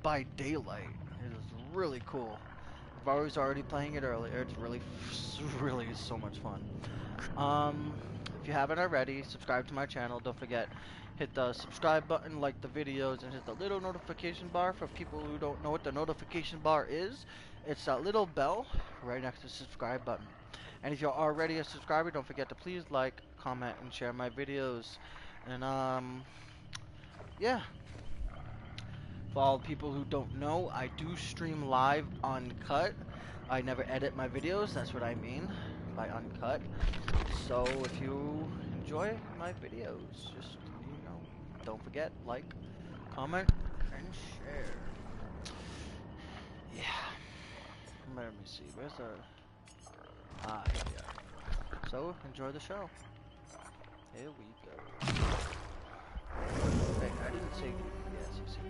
by Daylight. It is really cool. I was already playing it earlier. It's really so much fun. If you haven't already, subscribe to my channel. Don't forget, hit the subscribe button, like the videos, and hit the little notification bar. For people who don't know what the notification bar is, it's that little bell right next to the subscribe button. And if you're already a subscriber, don't forget to please like, comment, and share my videos. And yeah. For all people who don't know, I do stream live uncut. I never edit my videos, that's what I mean by uncut. So if you enjoy my videos, just, don't forget, like, comment, and share. Yeah. Let me see, where's the... Ah, yeah. So, enjoy the show. Here we go. Wait, I didn't say... Yes, you see.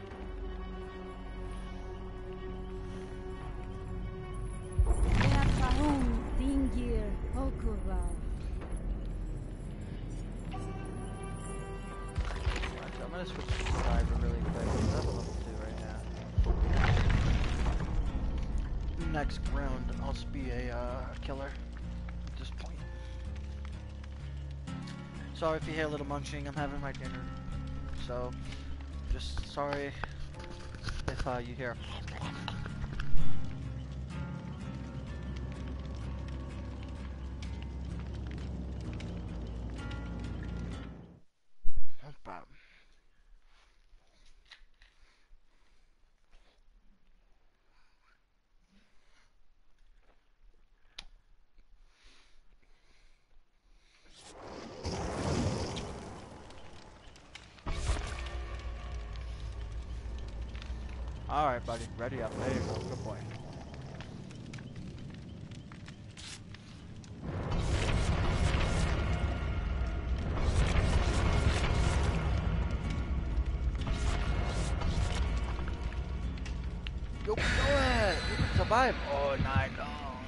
I'm gonna switch to cyber really quick. I'm level 2 right now. Next round, I'll just be a killer at this point. Sorry if you hear a little munching. I'm having my dinner, so just sorry if you hear. Alright, buddy. Ready up. There you go. Good boy. Go ahead. You can survive. Oh, nice. Oh.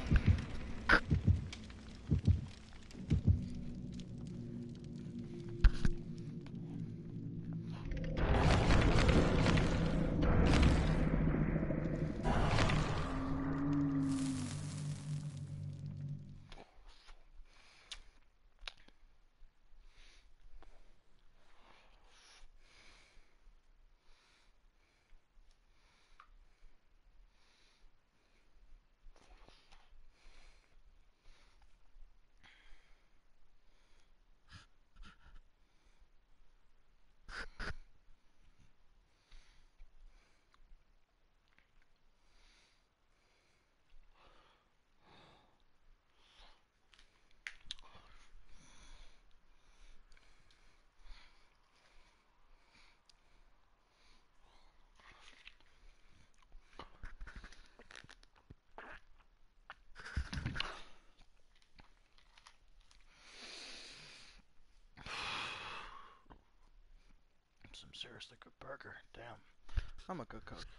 Some seriously good burger. Damn. I'm a good cook.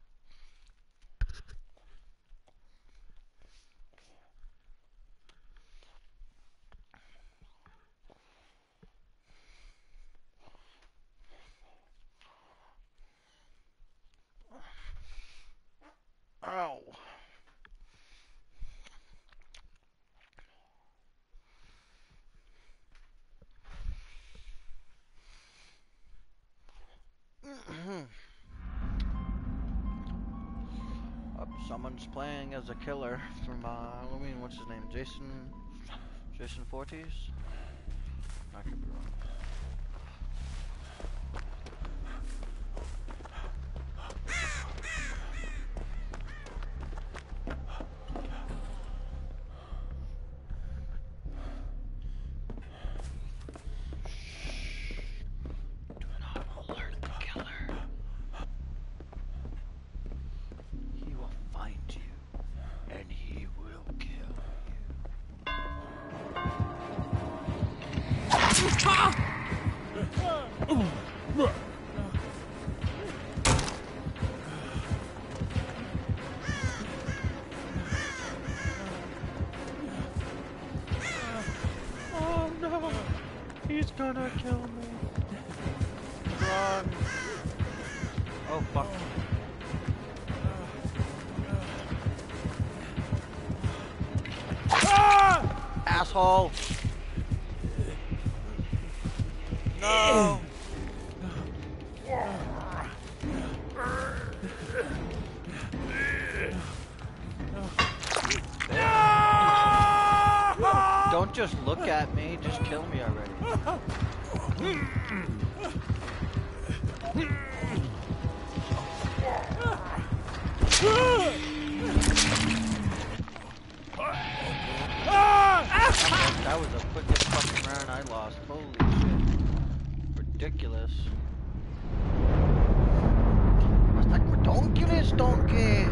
Ow. Someone's playing as a killer from Halloween. What's his name? Jason Fortes? I could be wrong. Oh no! He's gonna kill me! Run! Oh fuck. asshole. No. Don't just look at me, just kill me already. That was the quickest fucking round I lost. Holy shit. Ridiculous. Was like ridiculous, donkey.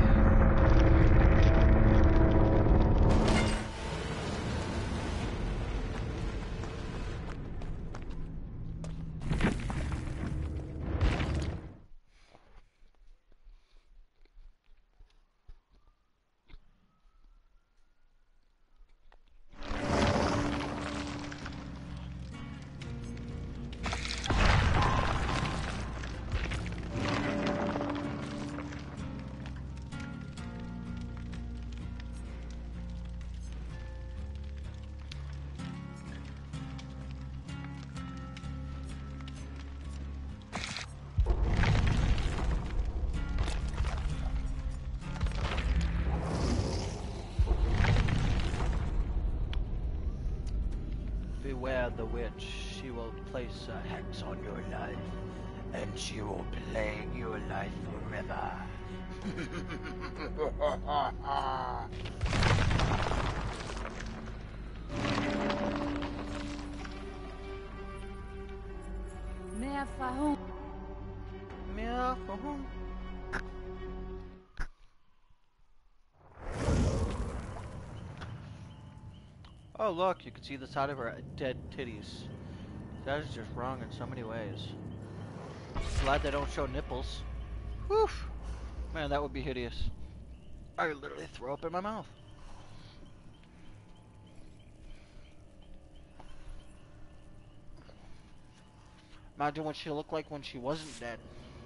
Beware the witch, she will place a hex on your life, and she will plague your life forever. Oh look, you can see the side of her dead titties. That is just wrong in so many ways. Glad they don't show nipples. Whew. Man, that would be hideous. I would literally throw up in my mouth. Imagine what she looked like when she wasn't dead.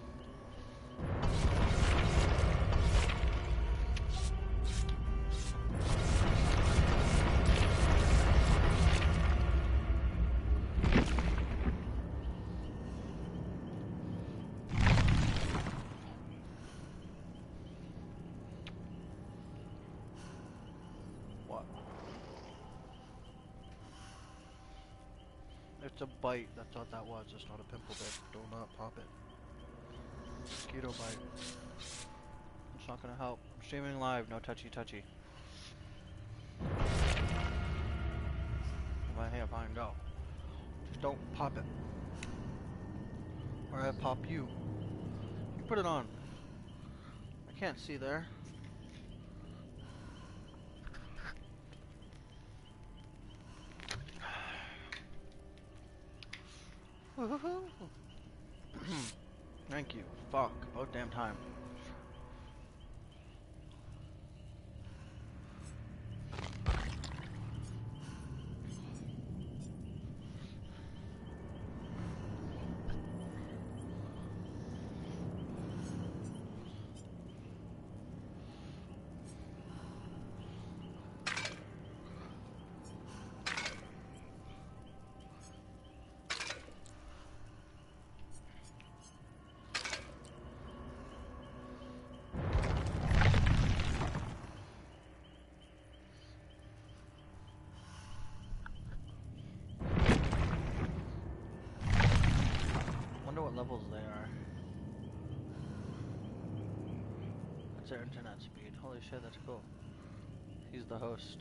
It's a bite, that's what that was, it's not a pimple bit. Do not pop it. Mosquito bite. It's not gonna help. I'm streaming live, no touchy touchy. My hand, fine, go. Just don't pop it. Or I pop you. You put it on. I can't see there. Thank you. Fuck. About damn time. What levels they are. What's their internet speed? Holy shit, that's cool. He's the host.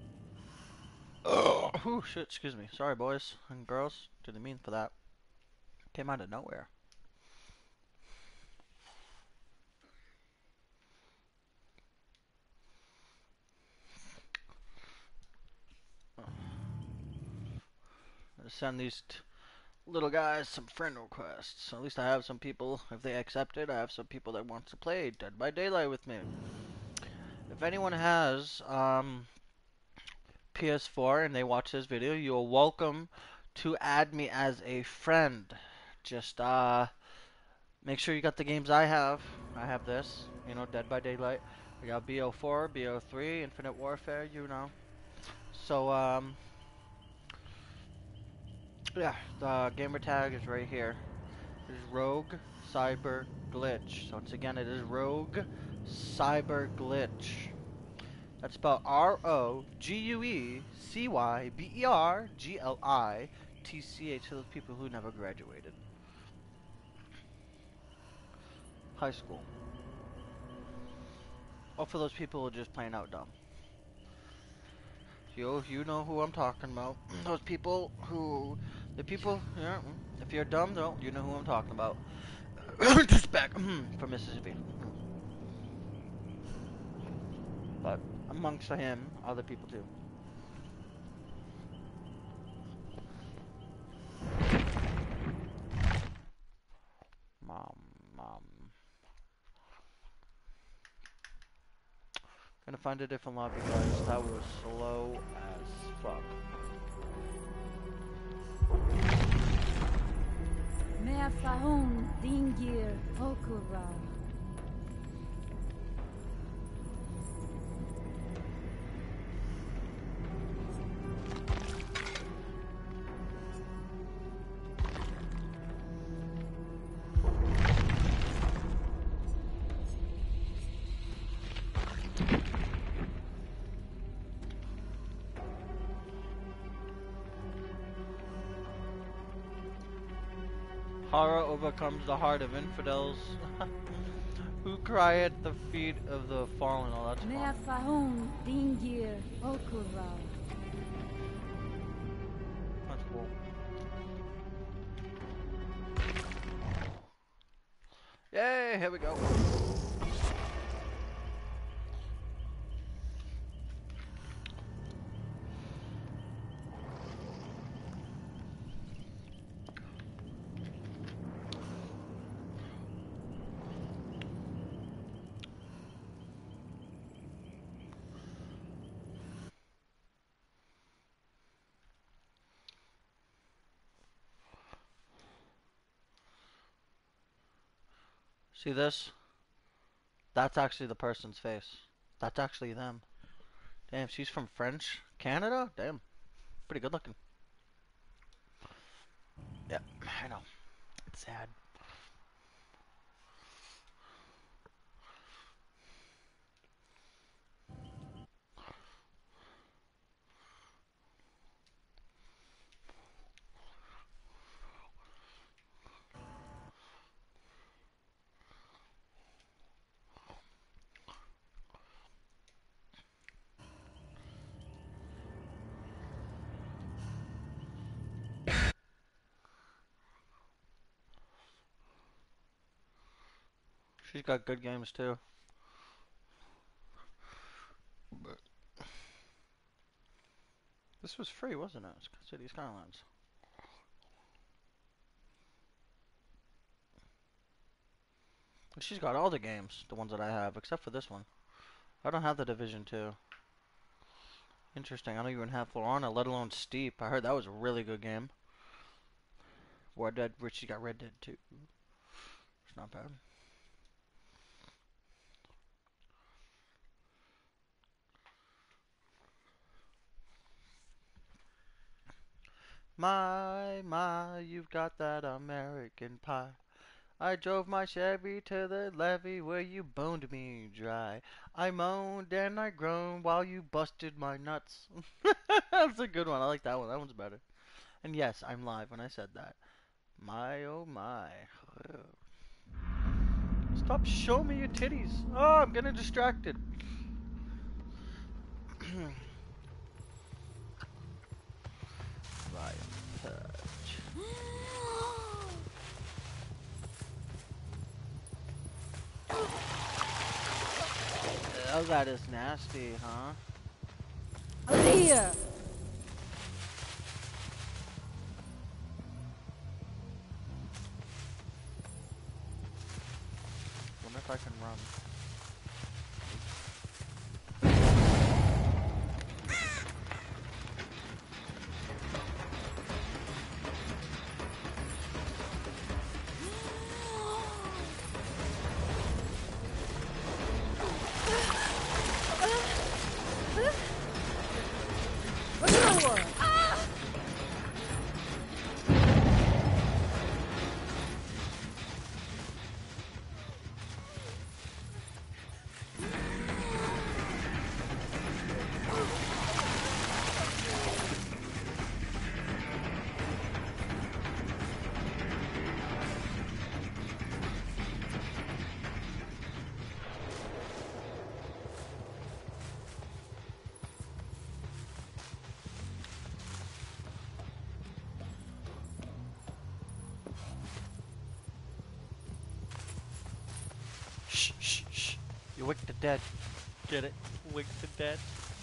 Oh shit, excuse me. Sorry boys and girls. Didn't mean for that. Came out of nowhere. I'm gonna send these little guys some friend requests. So at least I have some people, if they accept it, I have some people that want to play Dead by Daylight with me. If anyone has PS4 and they watch this video, you're welcome to add me as a friend. Just make sure you got the games I have. I have this, you know, Dead by Daylight. I got BO4, BO3, Infinite Warfare, you know. So Yeah, the gamer tag is right here. It is RogueCyberGlitch. So once again, it is RogueCyberGlitch. That's spelled RogueCyberGlitch to those people who never graduated high school. Or for those people who are just plain out dumb. You know who I'm talking about. Those people who, yeah, if you're dumb though, you know who I'm talking about. Just back from Mississippi. But amongst him, other people too. Mom. Gonna find a different lobby, guys. That was slow as fuck. Mea fahun dingir okura. Horror overcomes the heart of infidels who cry at the feet of the fallen. Oh, that's Mea fun. fahun dingir okura. That's cool. Yay, here we go. See this? That's actually the person's face. That's actually them. Damn, she's from French Canada? Damn. Pretty good looking. Yeah, I know. It's sad. She's got good games too. But this was free, wasn't it? City Skylines. She's got all the games, the ones that I have, except for this one. I don't have the Division 2. Interesting, I don't even have For Honor, let alone Steep. I heard that was a really good game. Red Dead, Richie got Red Dead 2. It's not bad. My, you've got that American pie. I drove my Chevy to the levee where you boned me dry. I moaned and I groaned while you busted my nuts. That's a good one. I like that one. That one's better. And yes, I'm live when I said that. My oh my. Stop showing me your titties. Oh, I'm getting distracted. Right touch. Oh, that is nasty, huh? Here. Wonder if I can run. shh. You wake the dead. Get it? Wake the dead.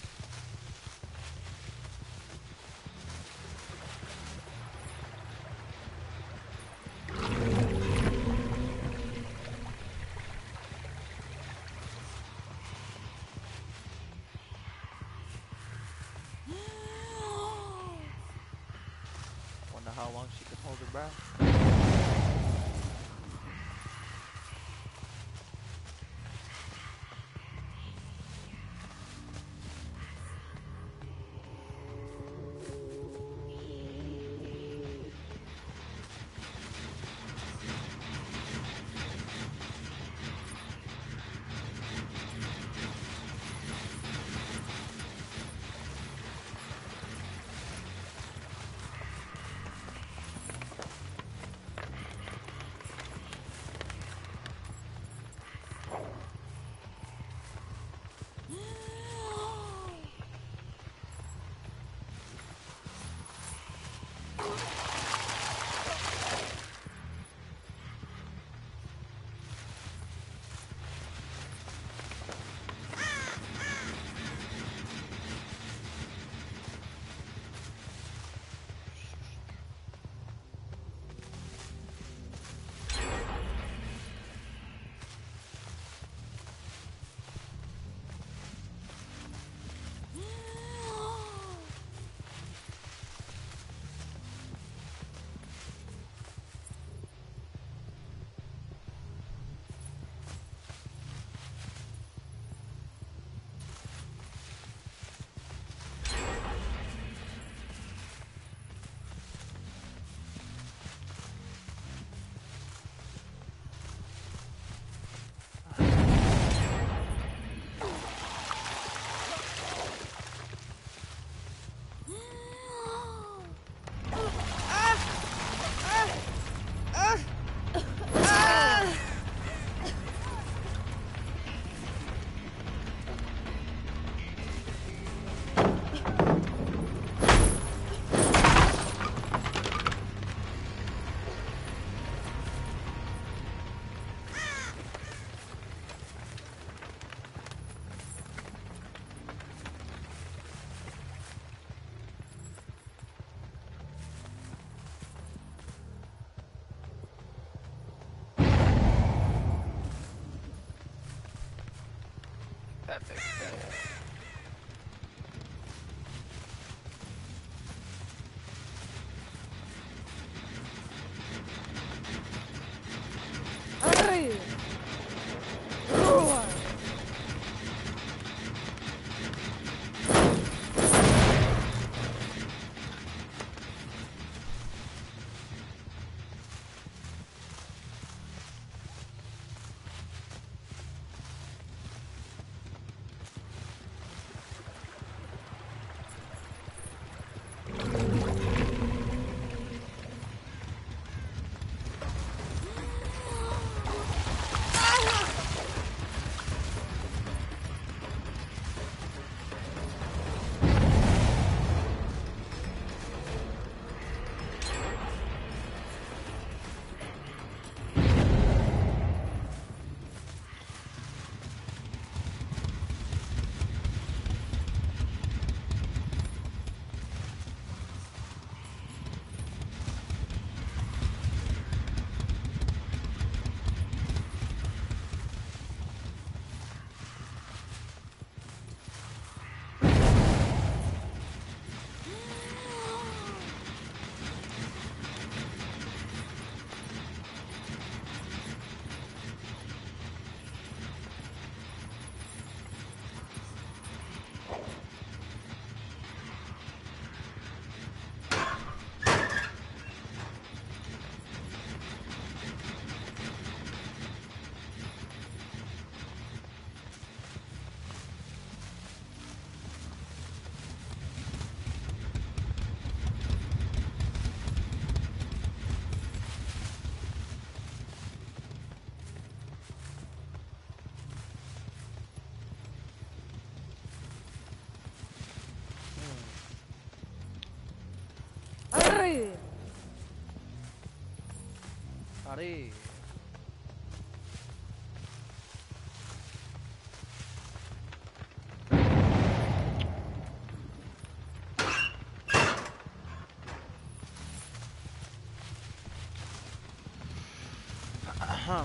Wonder how long she can hold her breath. Epic fail. Hurry! Roar! Hurry! Hurry. Ahem.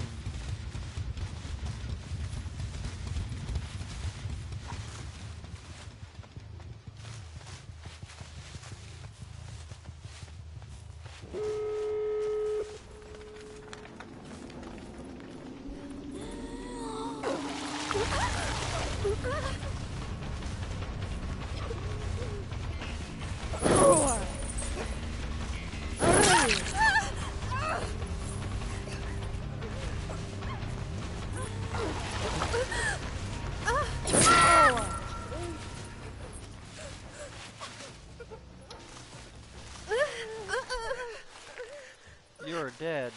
You're dead.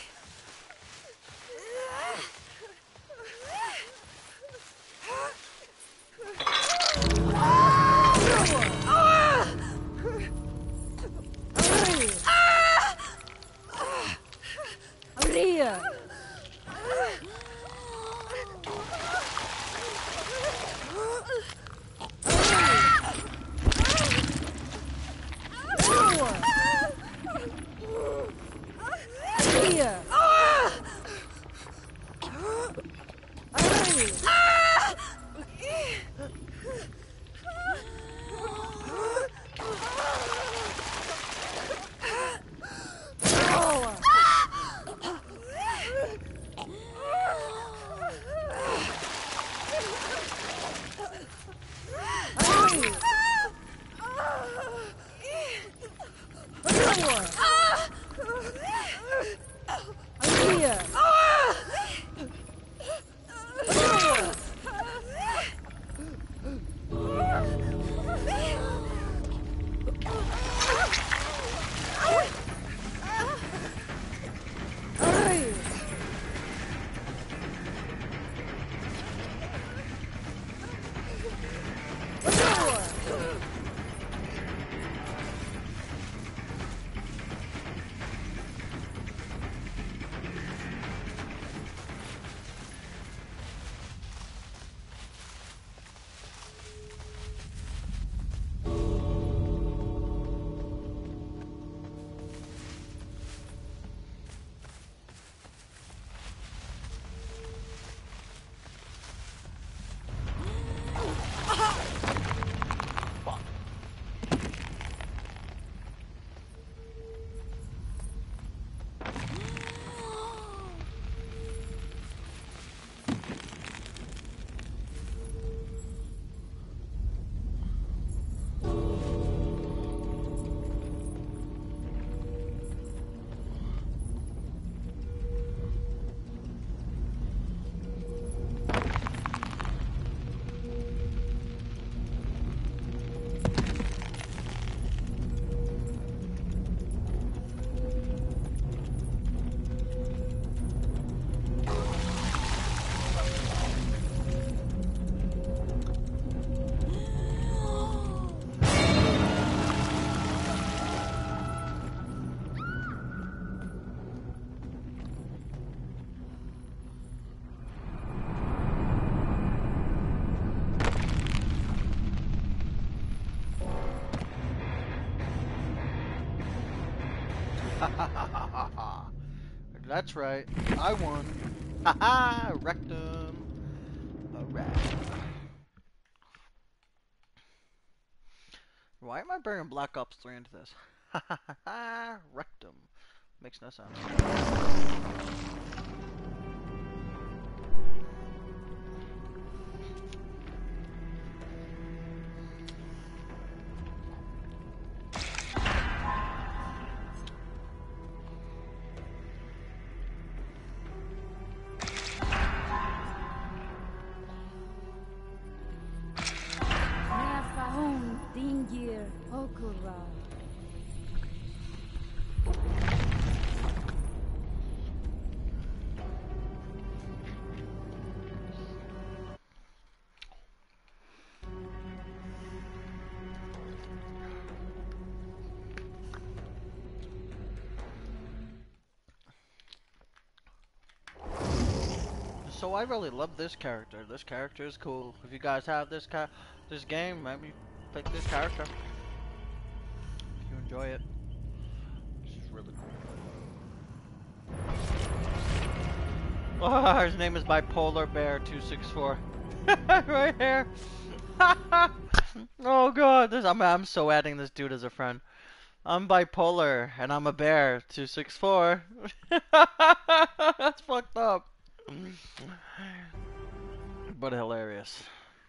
Maria! Maria! That's right. I won. Haha, rectum. Alright. Why am I bringing Black Ops 3 into this? Hahaha, rectum. Makes no sense. Affirm dingir okura. So I really love this character. This character is cool. If you guys have this game, maybe pick this character. If you enjoy it. This is really cool. Oh, his name is Bipolar Bear 264. Right here. Oh god, I'm so adding this dude as a friend. I'm bipolar and I'm a bear 264. That's fucked up. But hilarious.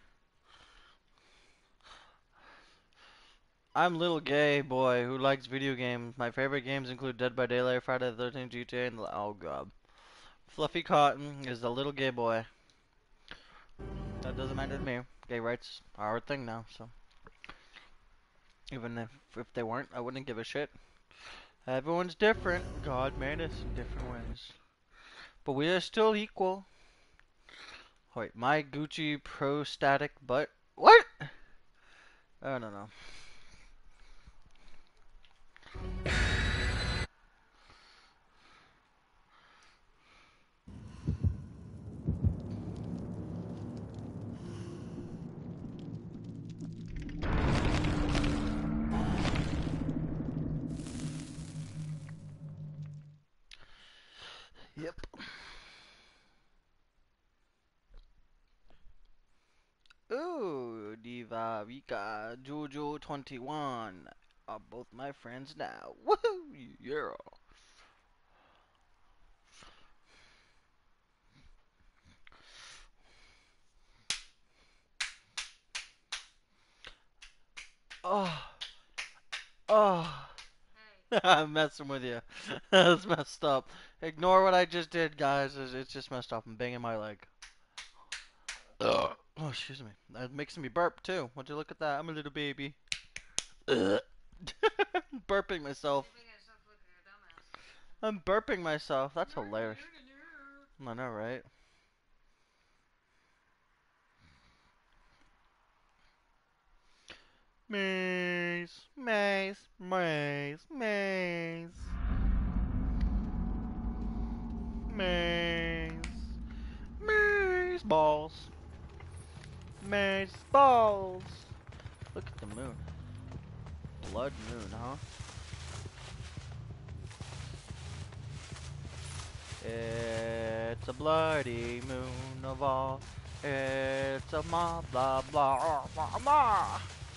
I'm little gay boy who likes video games. My favorite games include Dead by Daylight, Friday the 13th, GTA, and oh god. Fluffy Cotton is the little gay boy. That doesn't matter to me. Gay rights are a thing now, so even if they weren't, I wouldn't give a shit. Everyone's different. God made us in different ways, but we are still equal. Wait, my Gucci Pro Static butt. What? I don't know. Yep. Ooh, Diva Vika Jojo 21 are both my friends now. Woohoo! Yeah. Oh, oh. I'm messing with you. That's messed up. Ignore what I just did, guys. It's just messed up. I'm banging my leg. Ugh. Oh, excuse me. That makes me burp too. Would you look at that? I'm a little baby. Burping myself. I'm burping myself. That's hilarious. I know, right? Maze, maze, maze, maze, maze, maze balls, maze balls. Look at the moon. Blood moon, huh? It's a bloody moon of all. It's a blah blah blah blah blah.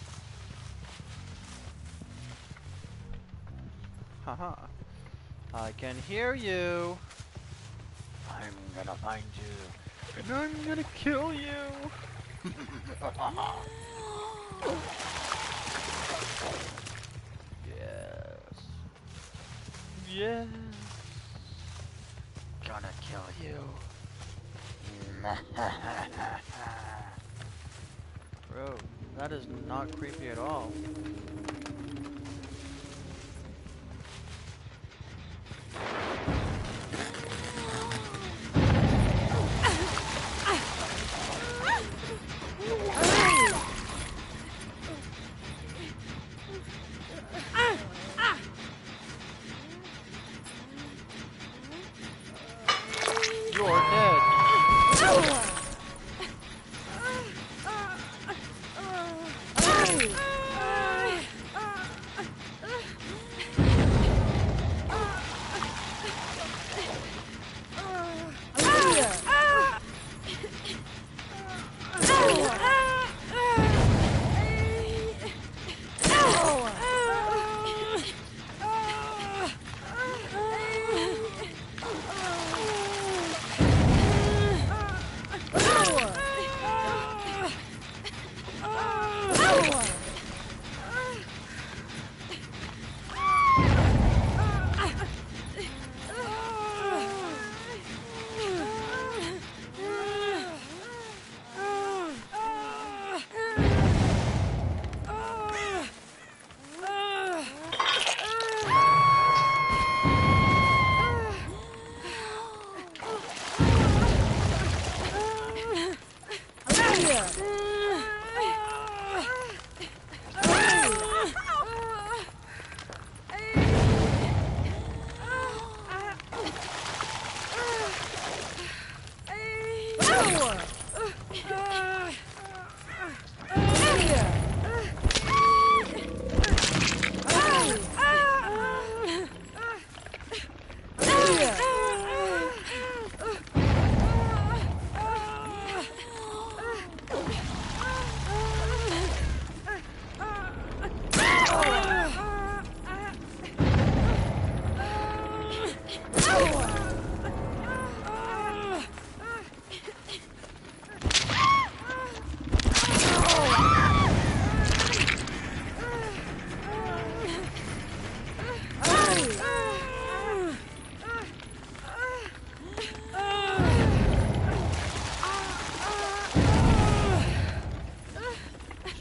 Haha. I can hear you. I'm gonna find you. And I'm gonna kill you. Yes. Yes. Gonna kill you. Bro, that is not creepy at all. You're dead.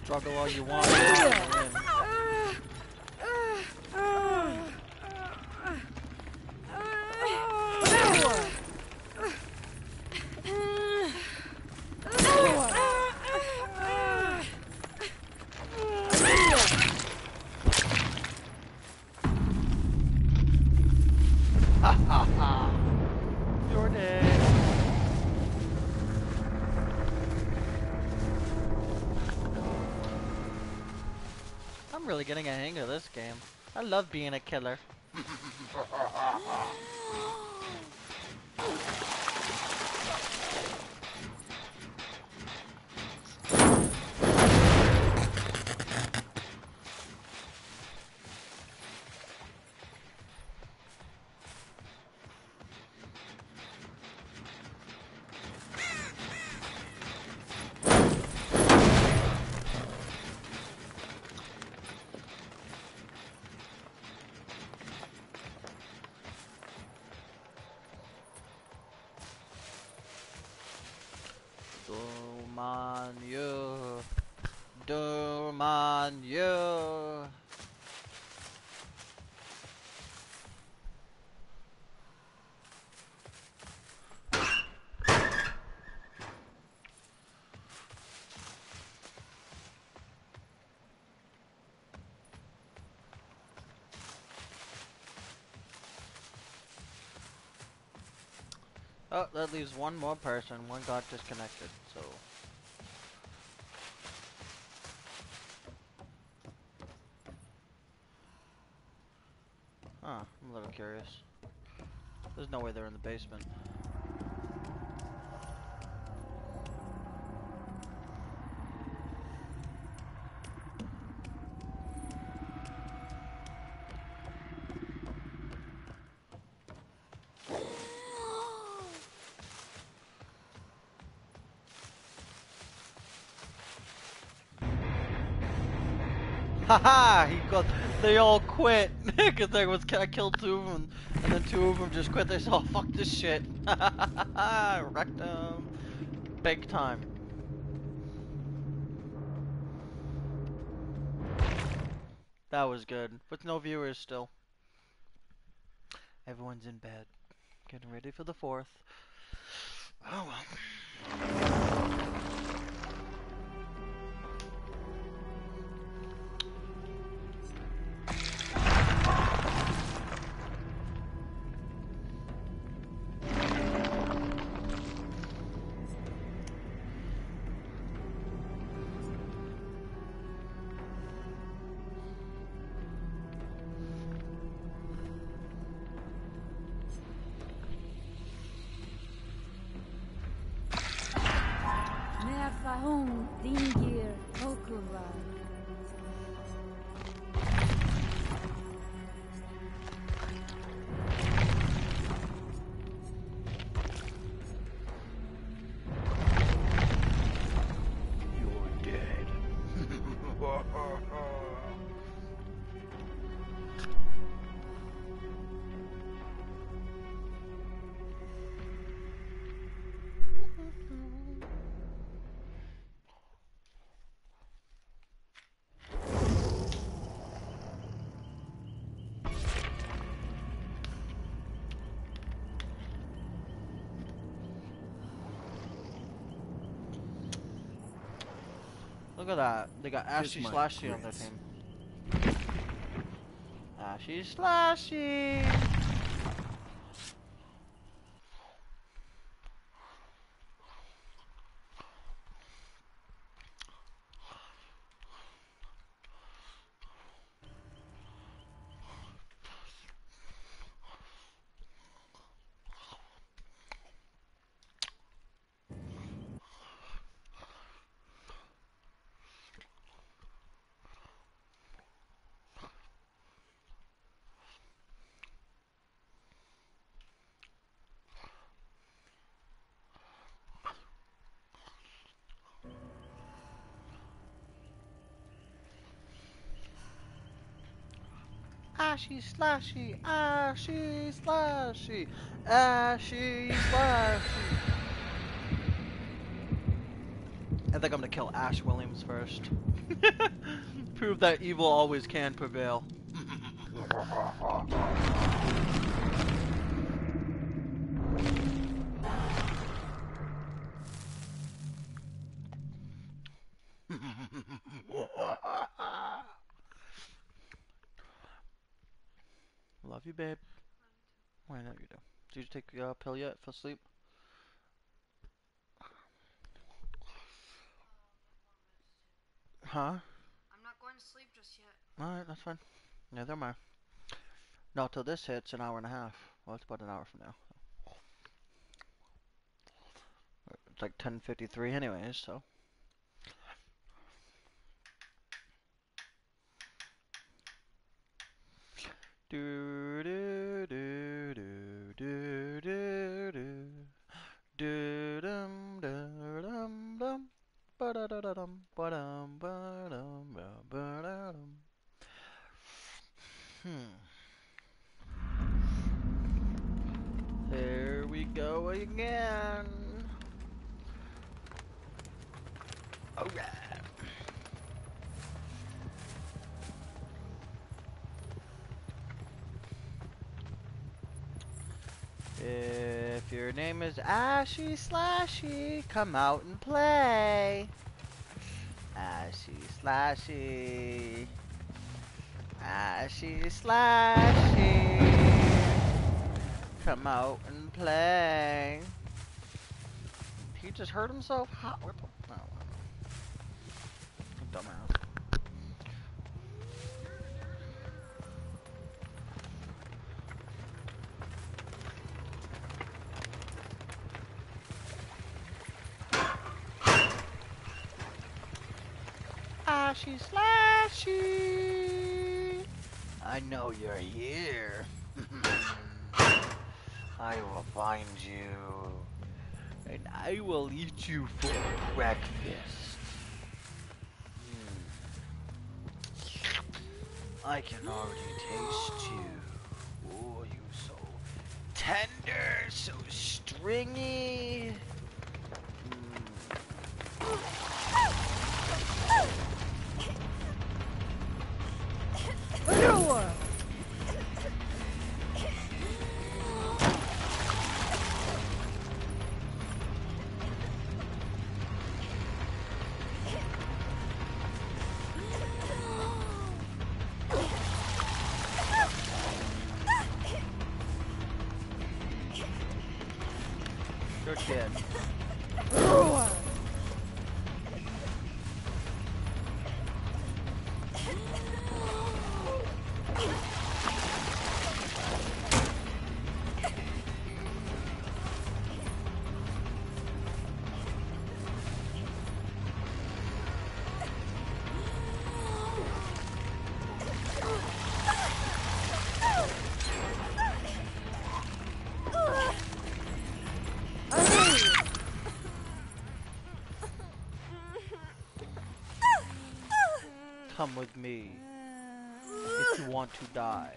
Struggle all you want. You're gonna win. Ha ha ha! You're dead. I'm really getting a hang of this game. I love being a killer. Doom on you. Doom on you. Oh, that leaves one more person. One got disconnected, so. Huh, I'm a little curious. There's no way they're in the basement. Haha! They all quit because I killed two of them, and then two of them just quit. They said, "Oh, fuck this shit." Wrecked them big time. That was good. With no viewers still. Everyone's in bed, getting ready for the 4th. Oh well. Affirm, Dingir, Okura. You're dead. Look at that. They got Ashy Slashy on their team. Ashy Slashy. Ashy Slashy, Ashy Slashy, Ashy Slashy. I think I'm gonna kill Ash Williams first. Prove that evil always can prevail. Love you, babe. Why not you do? Did you take your pill yet for sleep? Huh? I'm not going to sleep just yet. Alright, that's fine. Neither am I. No, till this hits an hour and a half. Well, it's about an hour from now. It's like 10:53 anyways, so. Do do do do do do do do dum dum dum ba da da da dum ba dum ba dum ba da dum. There we go again. Alright. If your name is Ashy Slashy, come out and play. Ashy Slashy. Ashy Slashy. Come out and play. He just hurt himself? Hot Whipple. Oh, dumbass. Ashy Slashy. I know you're here. I will find you, and I will eat you for breakfast. I can already taste you. Oh, you so tender, so stringy. Good kid. Come with me if you want to die.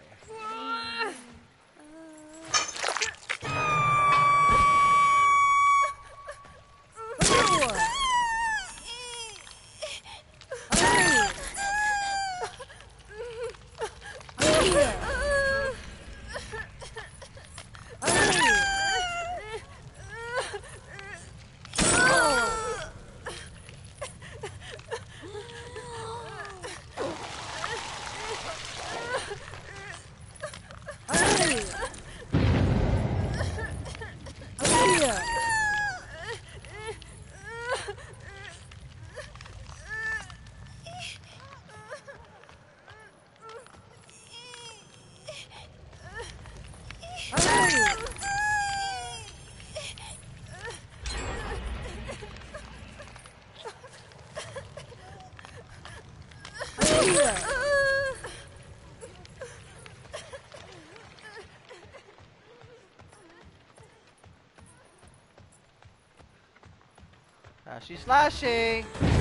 She's slashing.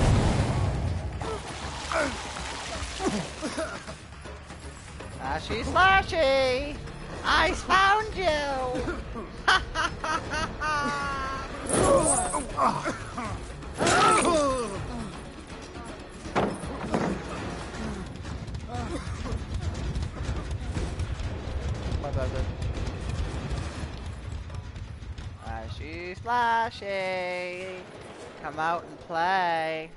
She's slashing. I found you. Flashy! Come out and play.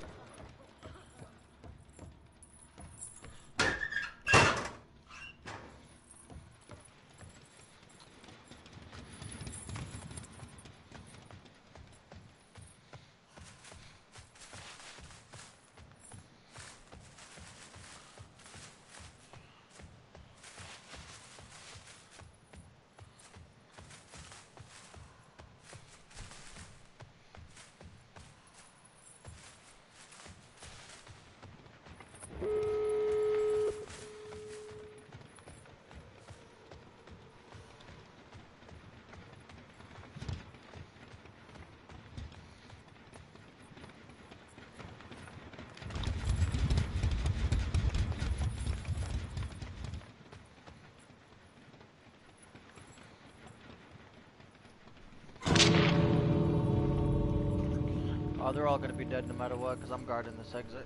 Oh, they're all gonna be dead no matter what, because I'm guarding this exit.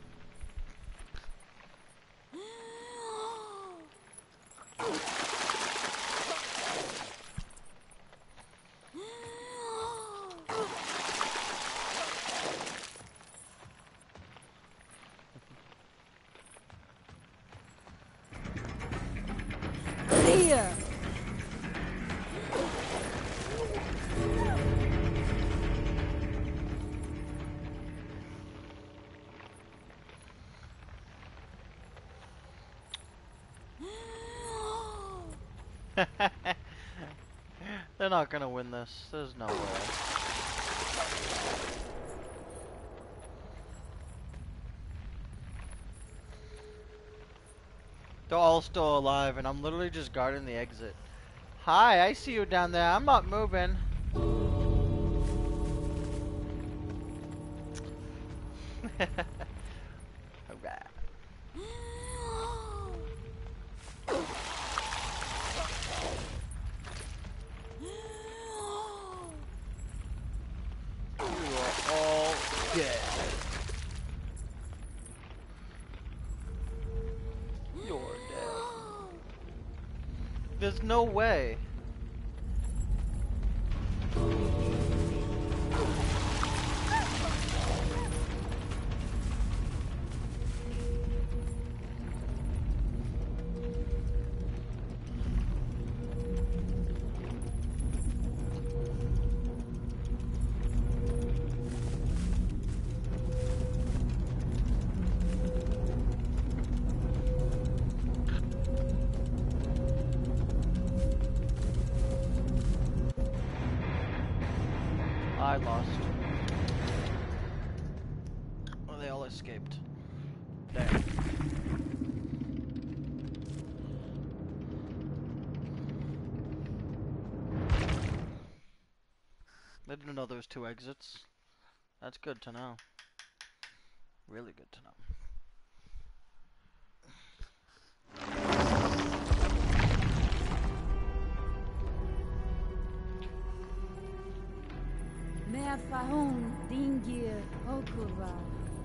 Clear! They're not gonna win this. There's no way. They're all still alive, and I'm literally just guarding the exit. Hi, I see you down there. I'm not moving. Alright. You are all dead. You're dead. There's no way. I lost. Oh, they all escaped. Damn. I didn't know there was 2 exits. That's good to know. Really good to know. Me affirm dingir okuva.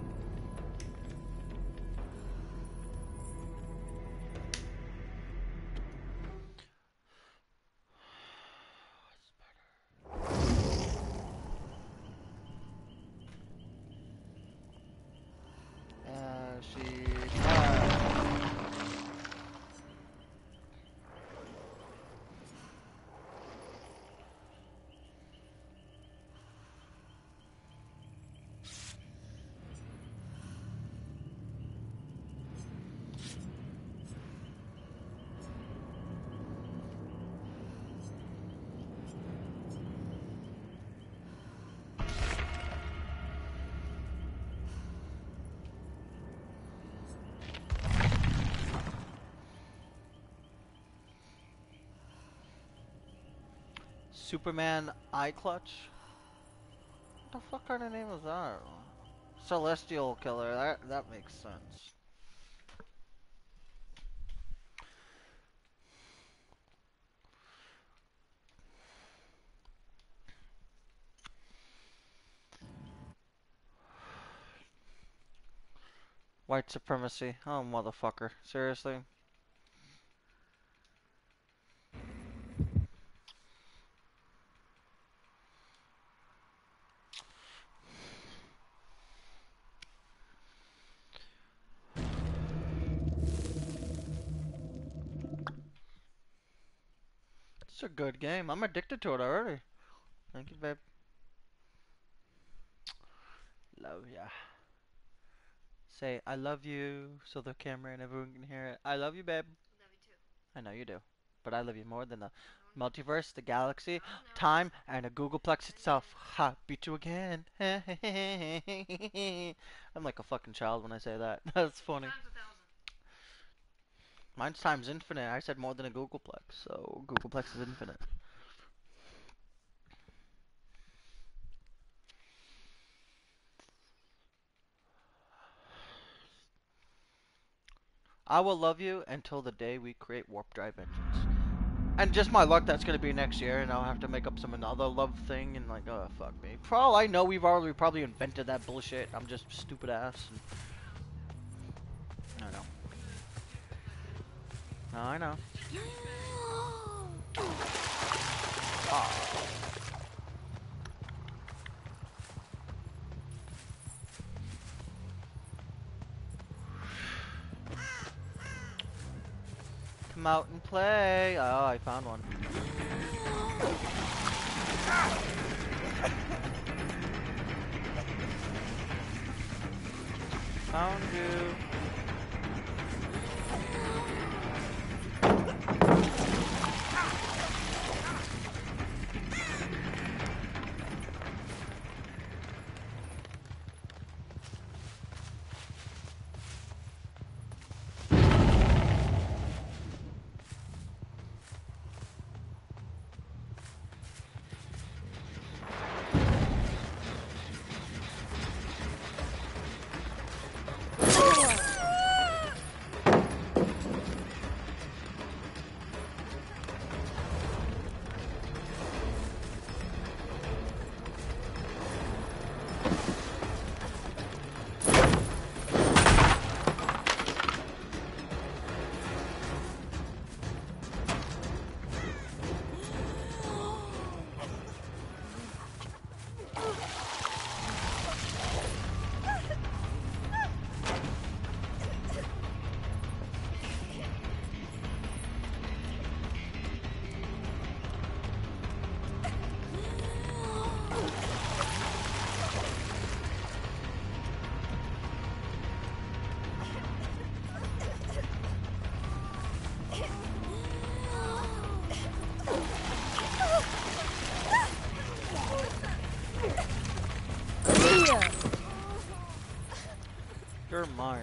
Superman eye clutch? What the fuck kind of name is that? Celestial killer. That makes sense. White supremacy. Oh, motherfucker. Seriously? It's a good game. I'm addicted to it already. Thank you, babe. Love ya. Say, I love you, so the camera and everyone can hear it. I love you, babe. Love you too. I know you do. But I love you more than the multiverse, the galaxy, Oh no. time, and a Googleplex itself. Ha, beat you again. I'm like a fucking child when I say that. That's funny. Times 1,000. Mine's times infinite. I said more than a Googleplex, so Googleplex is infinite. I will love you until the day we create warp drive engines. And just my luck, that's gonna be next year, and I'll have to make up some another love thing, and like, oh fuck me. For all I know, we've already probably invented that bullshit. I'm just stupid ass. And I know. No, I know. Oh. Come out and play. Oh, I found one. Found you. You're mine.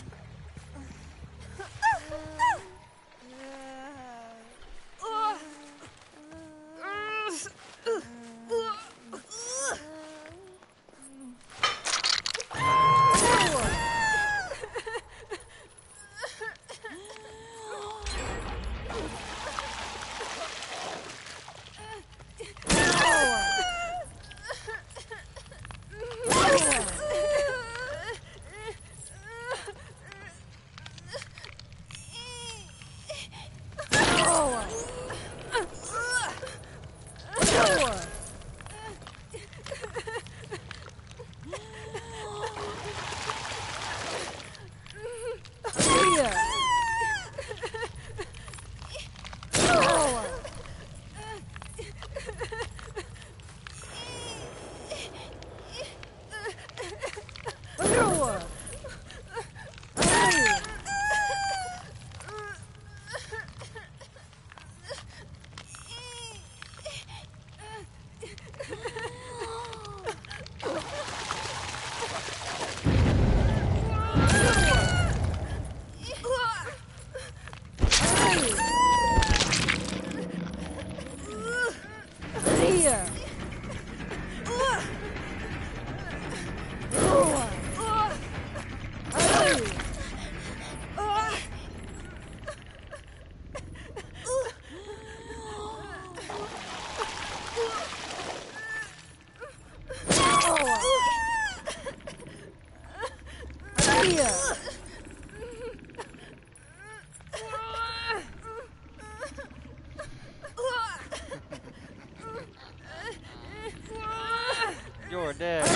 You're dead.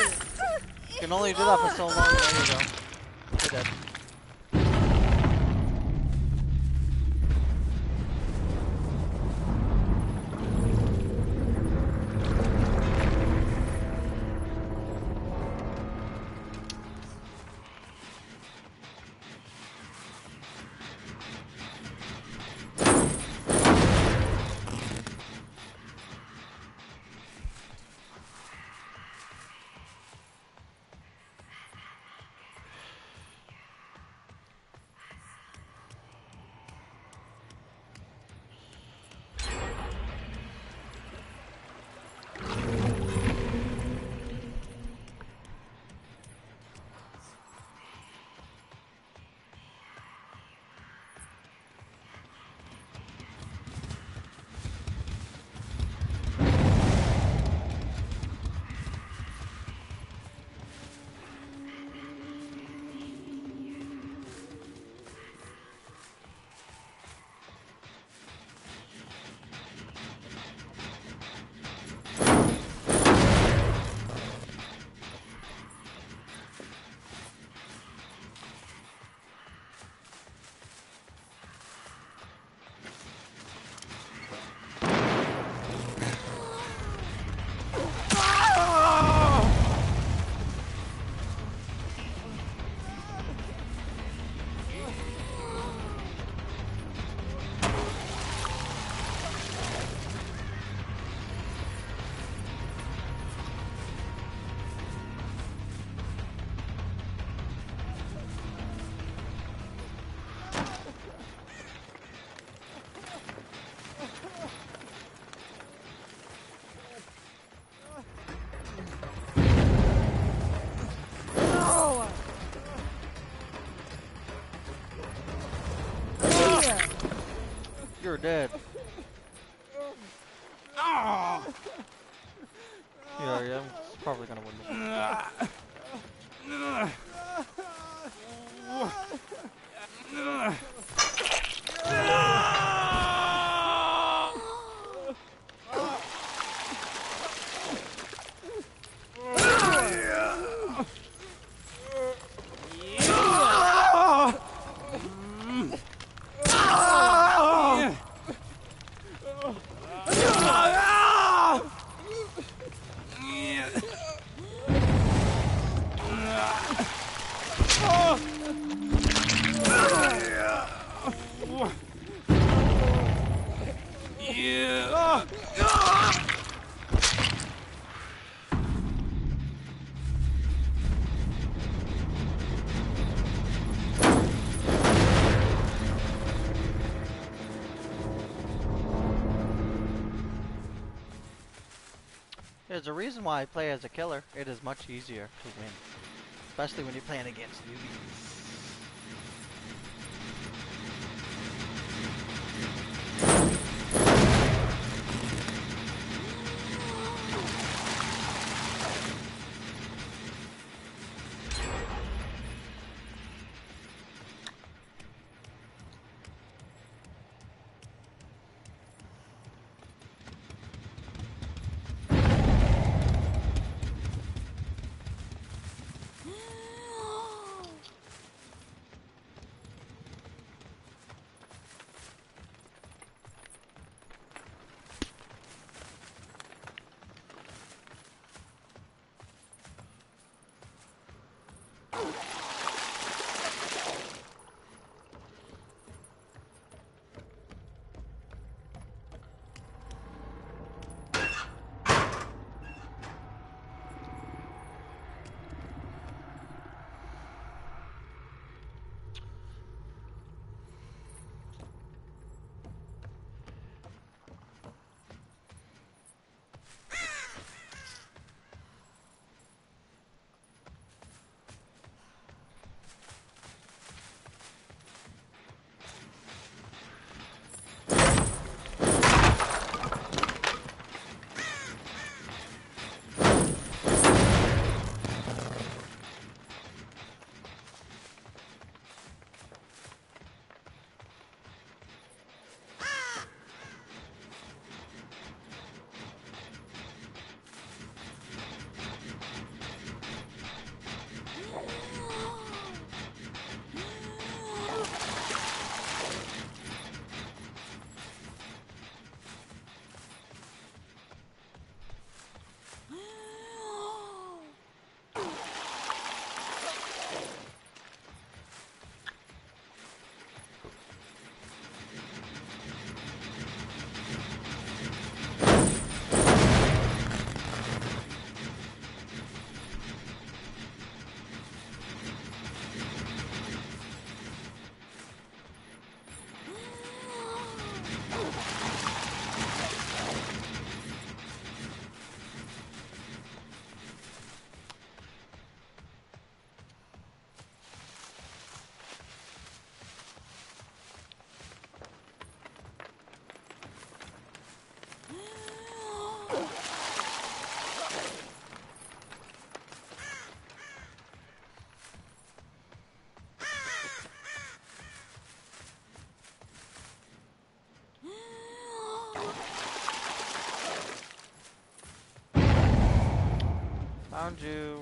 You can only do that for so long. There you go. You're dead. You're dead. Yeah, yeah, I'm probably gonna win this one. There's a reason why I play as a killer. It is much easier to win. Especially when you're playing against newbies. Found you.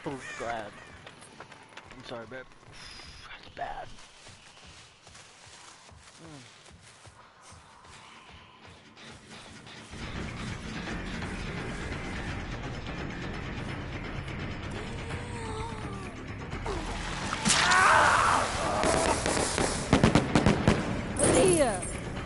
glad. I'm sorry, babe. That's bad. Clear.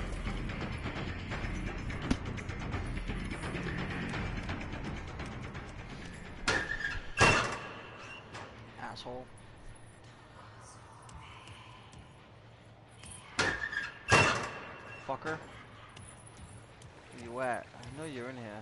Asshole. Fucker. Where you at? I know you're in here.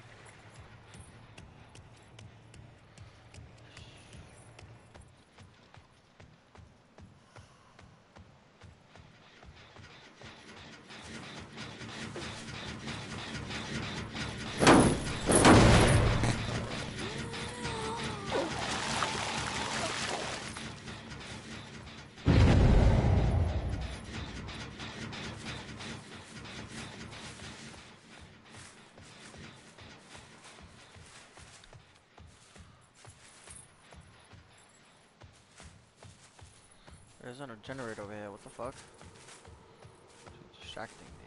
There's a generator over here. What the fuck? It's distracting me.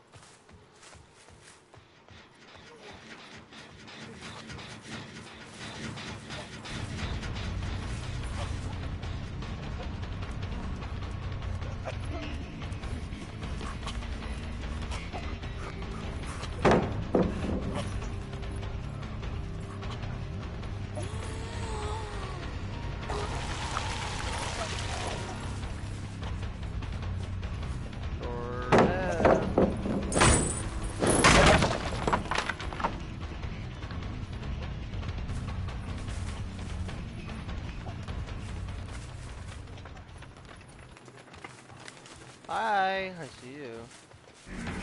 Hi, I see you.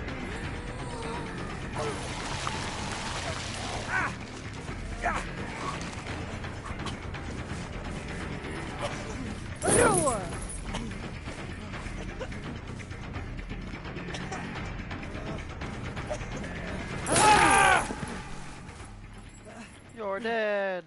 Through. You're dead.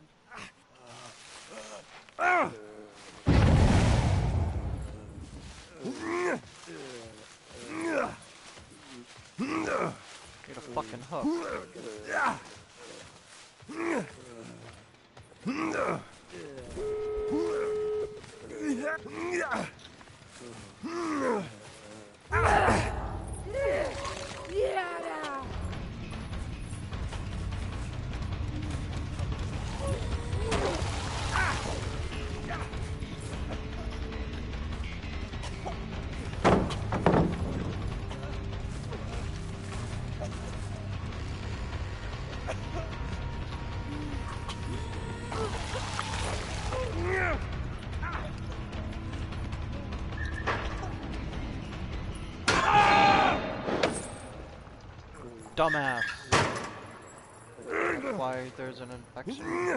Get a fucking hook. Dumbass. That's why there's an infection.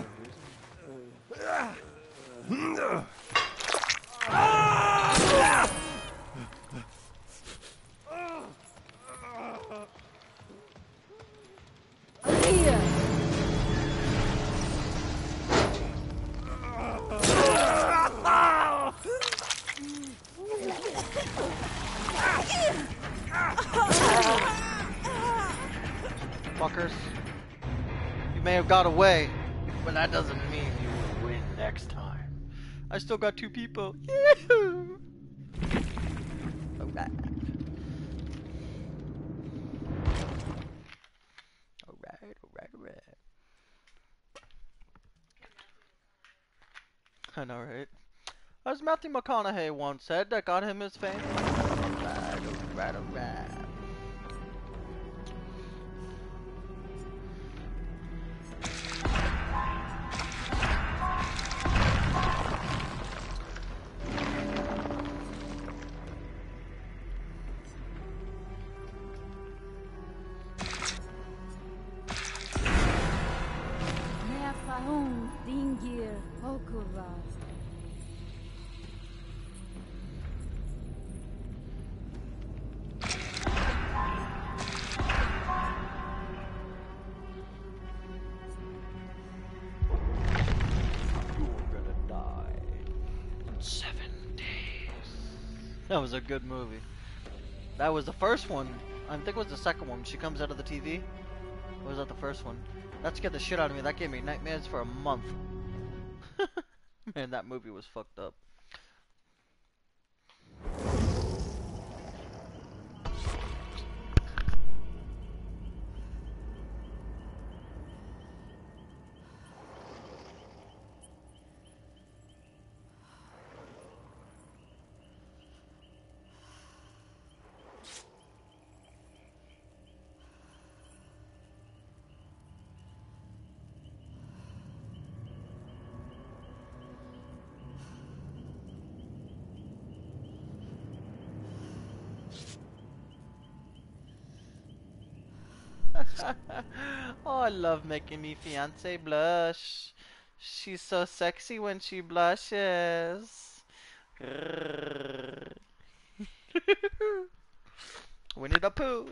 Clear. Fuckers. You may have got away, but that doesn't mean you will win next time. I still got 2 people. Yahoo! Alright. Alright. I know, right? As Matthew McConaughey once said, that got him his fame. Alright. Me affahum dingir hokuva. That was a good movie. That was the first one. I think it was the second one. She comes out of the TV. Or was that the first one? That scared the shit out of me. That gave me nightmares for a month. Man, that movie was fucked up. Oh, I love making me fiance blush. She's so sexy when she blushes. Winnie the Pooh.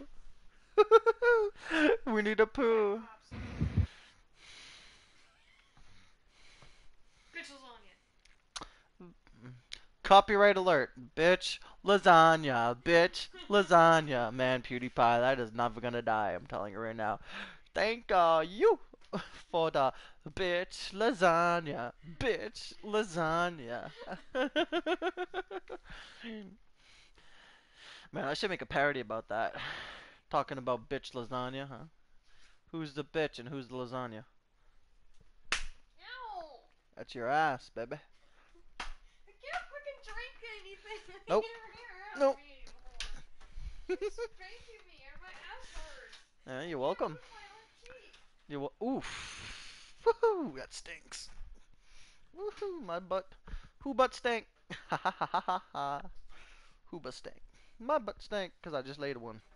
Winnie the Pooh. Bitch lasagna. Copyright alert, bitch. Lasagna, bitch. Lasagna. Man, PewDiePie, that is never gonna die. I'm telling you right now. Thank you for the bitch lasagna. Bitch lasagna. Man, I should make a parody about that. Talking about bitch lasagna, huh? Who's the bitch and who's the lasagna? Ow! That's your ass, baby. I can't fucking drink anything. Nope. Nope. It's spanking me and my ass hurts. Yeah, you're welcome. Move my own cheek. Oof. Woohoo, that stinks. Woohoo, my butt. Who butt stank? Ha ha ha ha ha ha. Who butt stank? My butt stank because I just laid one.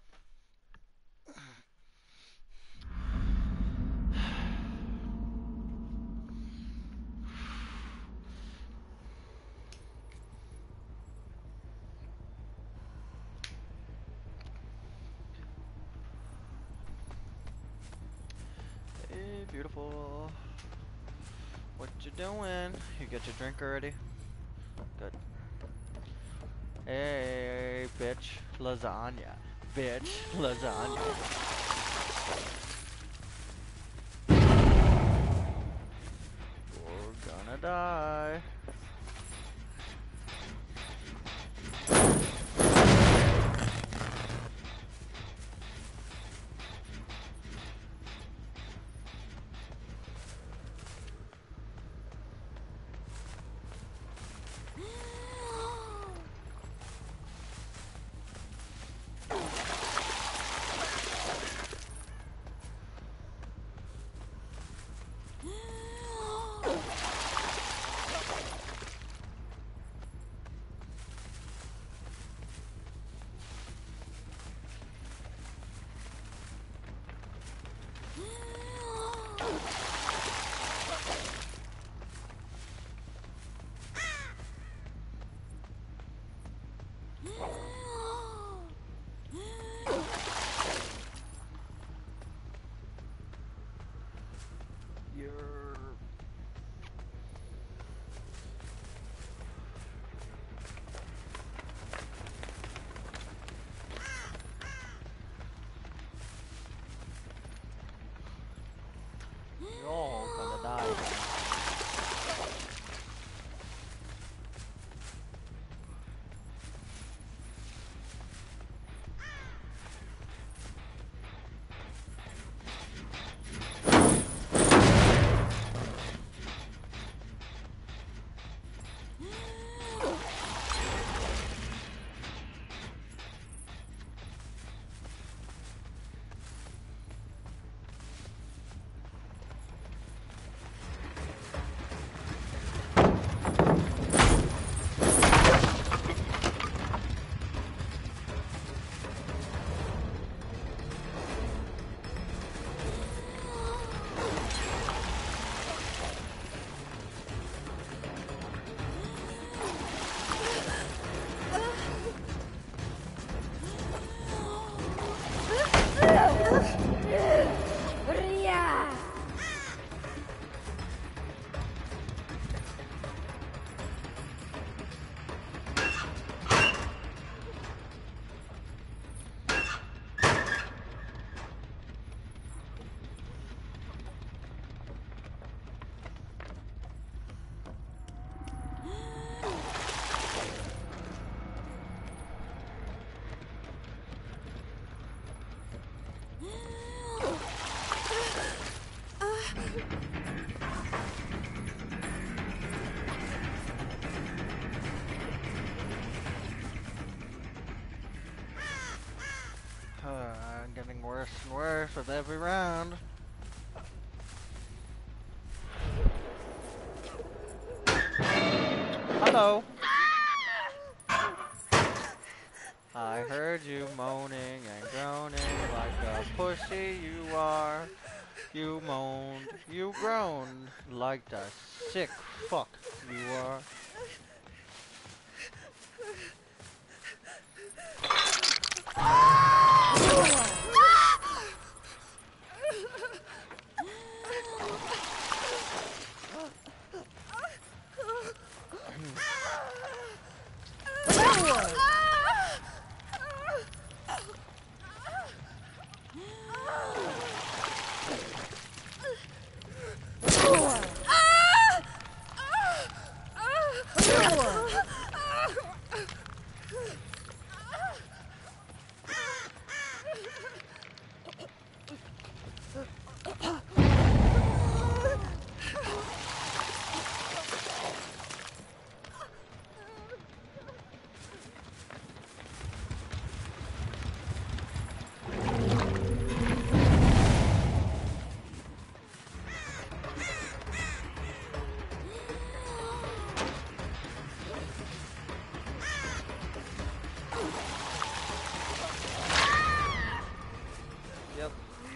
Hey, beautiful. What you doing? You get your drink already? Good. Hey, bitch, lasagna. Bitch, lasagna. You're gonna die. You're... You're all gonna die. for every round. Hello. I heard you moaning and groaning like a pussy you are. You moaned, you groaned like the sick fuck you are. Yep.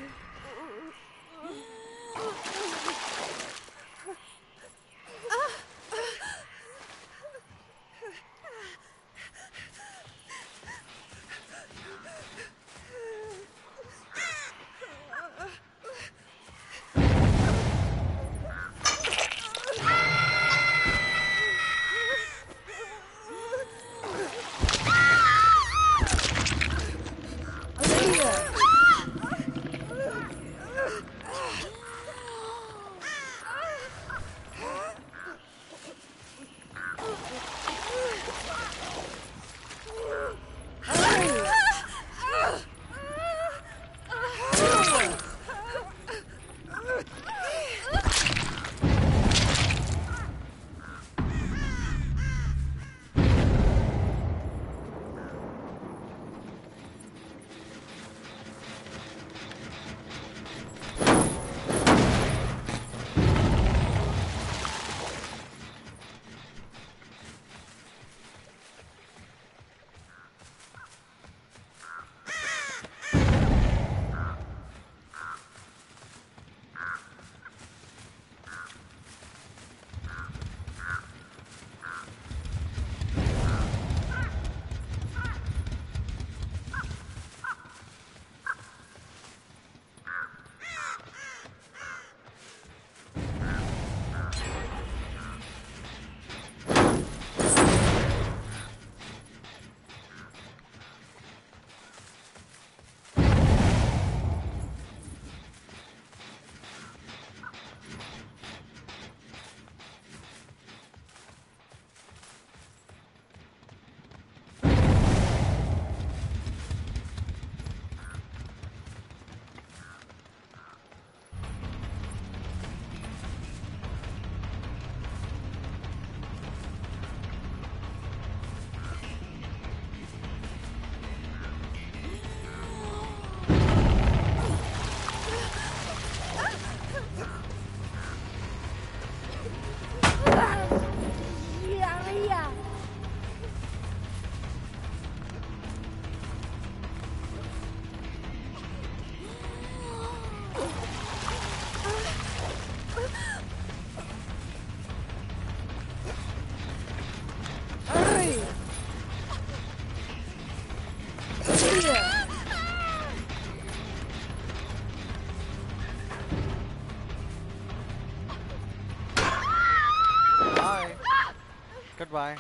Bye. Goodbye.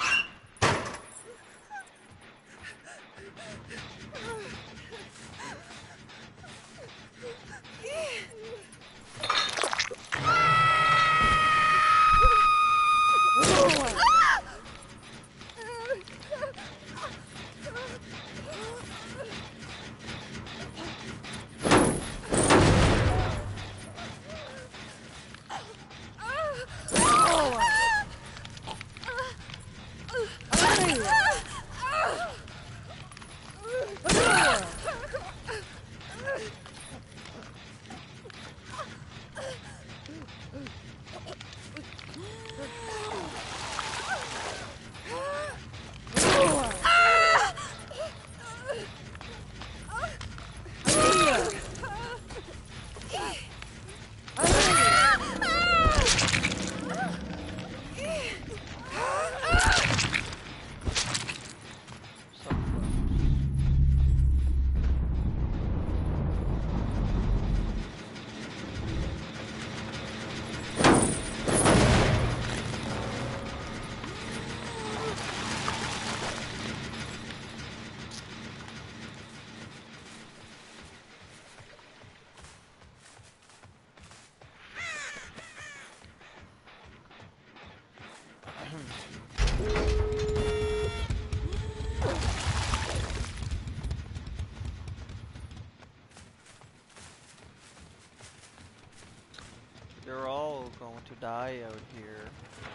die out here.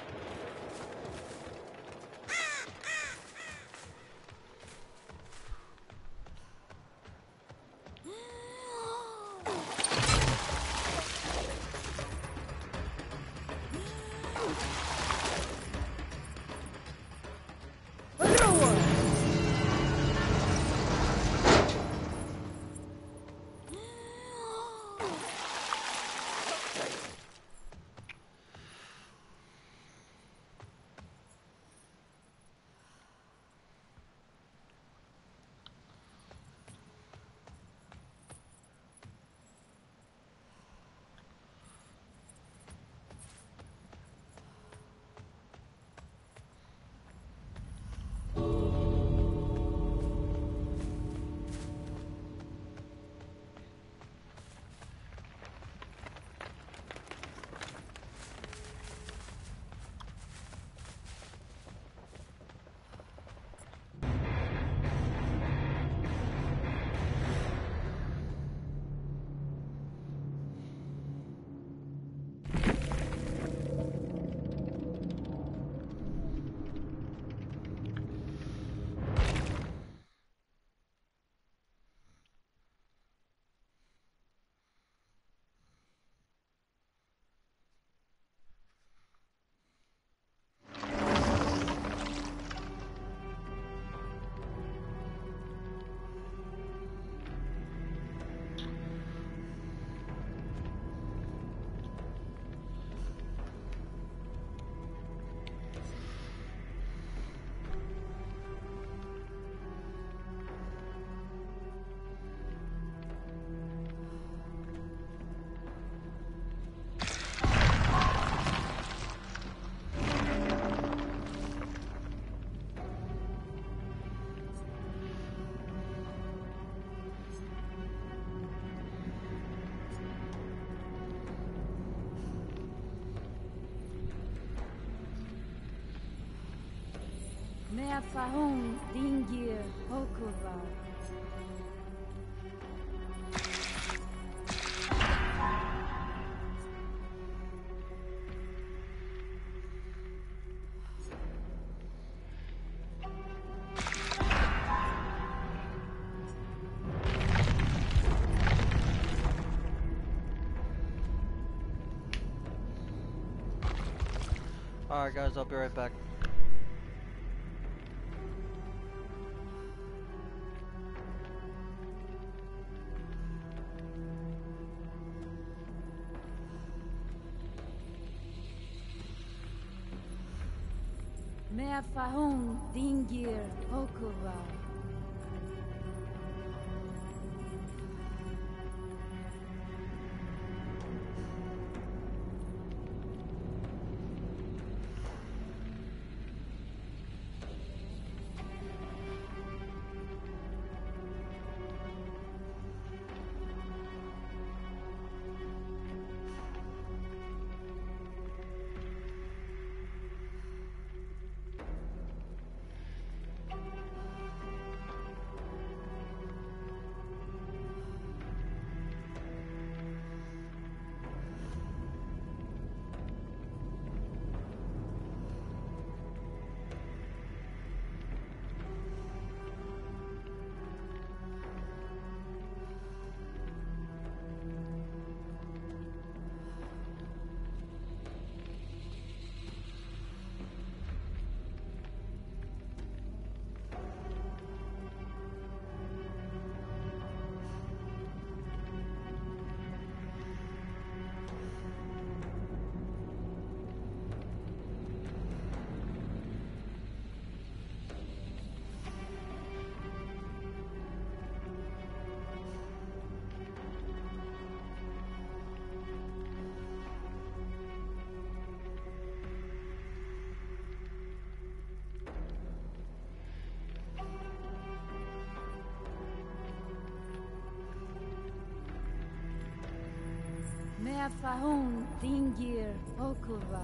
Me affirm dingir hokuva. Alright guys, I'll be right back. Me affirm dingir hokuva. Me affirm dingir hokuva.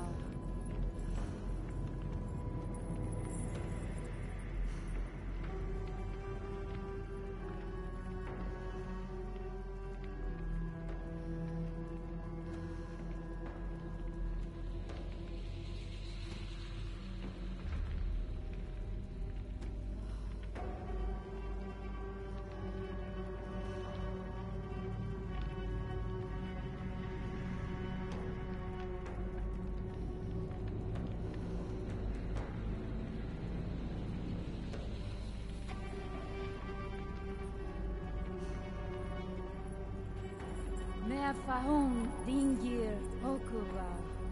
Meafahun Dingir Okuva.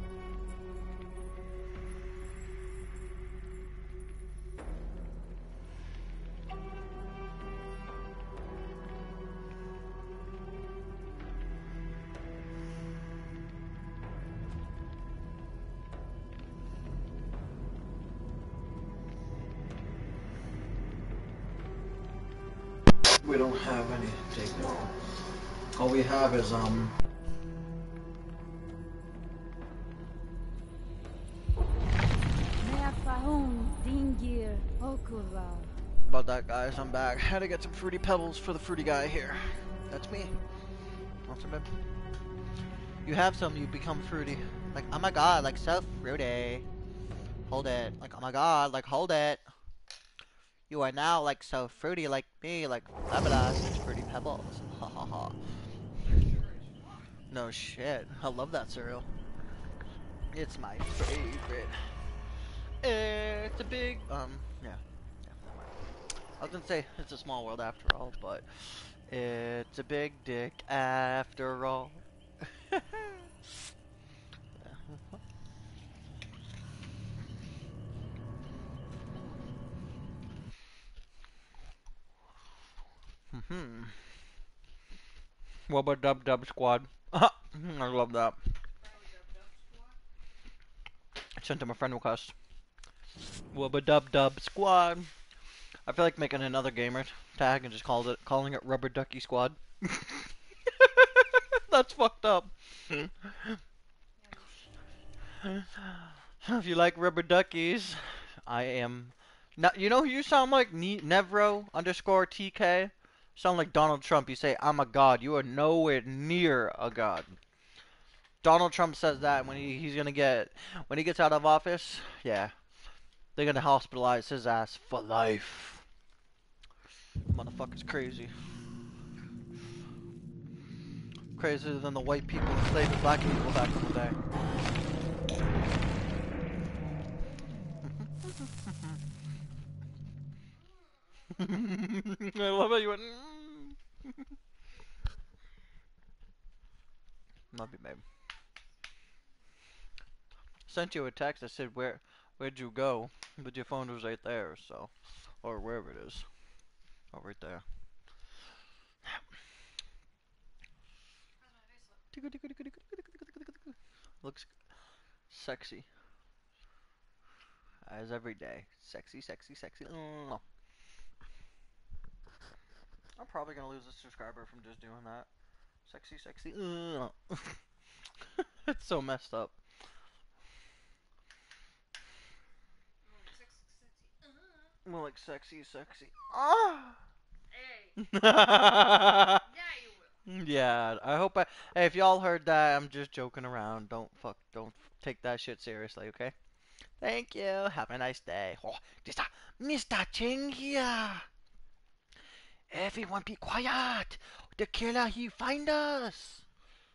We don't have anything. All we have is Meafahun Dingir Okuva. about that, guys. I'm back. Had to get some fruity pebbles for the fruity guy here. That's me. What's up, babe? You have some, you become fruity. Like, oh my god, like so fruity. Hold it. Like, oh my god, like hold it. You are now like so fruity like me, like fabulous fruity pebbles. Ha ha ha. No shit. I love that cereal. It's my favorite. It's a big yeah. Never mind. I was gonna say it's a small world after all, but it's a big dick after all. Hmm. What about Dub Dub Squad? I love that. I sent him a friend request. Wubba Dub Dub Squad. I feel like making another gamer tag and just calling it Rubber Ducky Squad. That's fucked up. If you like rubber duckies, I am. Now, you know who you sound like? Nevro underscore TK. Sound like Donald Trump. You say, I'm a god. You are nowhere near a god. Donald Trump says that when he's gonna when he gets out of office, yeah, they're gonna hospitalize his ass for life. Motherfucker's crazy. Crazier than the white people enslaving black people back in the day. I love how you went. Love you, babe. Sent you a text. I said, where'd you go? But your phone was right there, so, or wherever it is. Oh, right there. Looks sexy. As every day. Sexy, sexy, sexy. I'm probably gonna lose a subscriber from just doing that. Sexy, sexy. It's so messed up. More like sexy, sexy. Ah! Hey. Yeah, you will. Yeah, I hope Hey, if y'all heard that, I'm just joking around. Don't take that shit seriously, okay? Thank you. Have a nice day. Oh, Mr. Ching here. Everyone be quiet. The killer, he find us.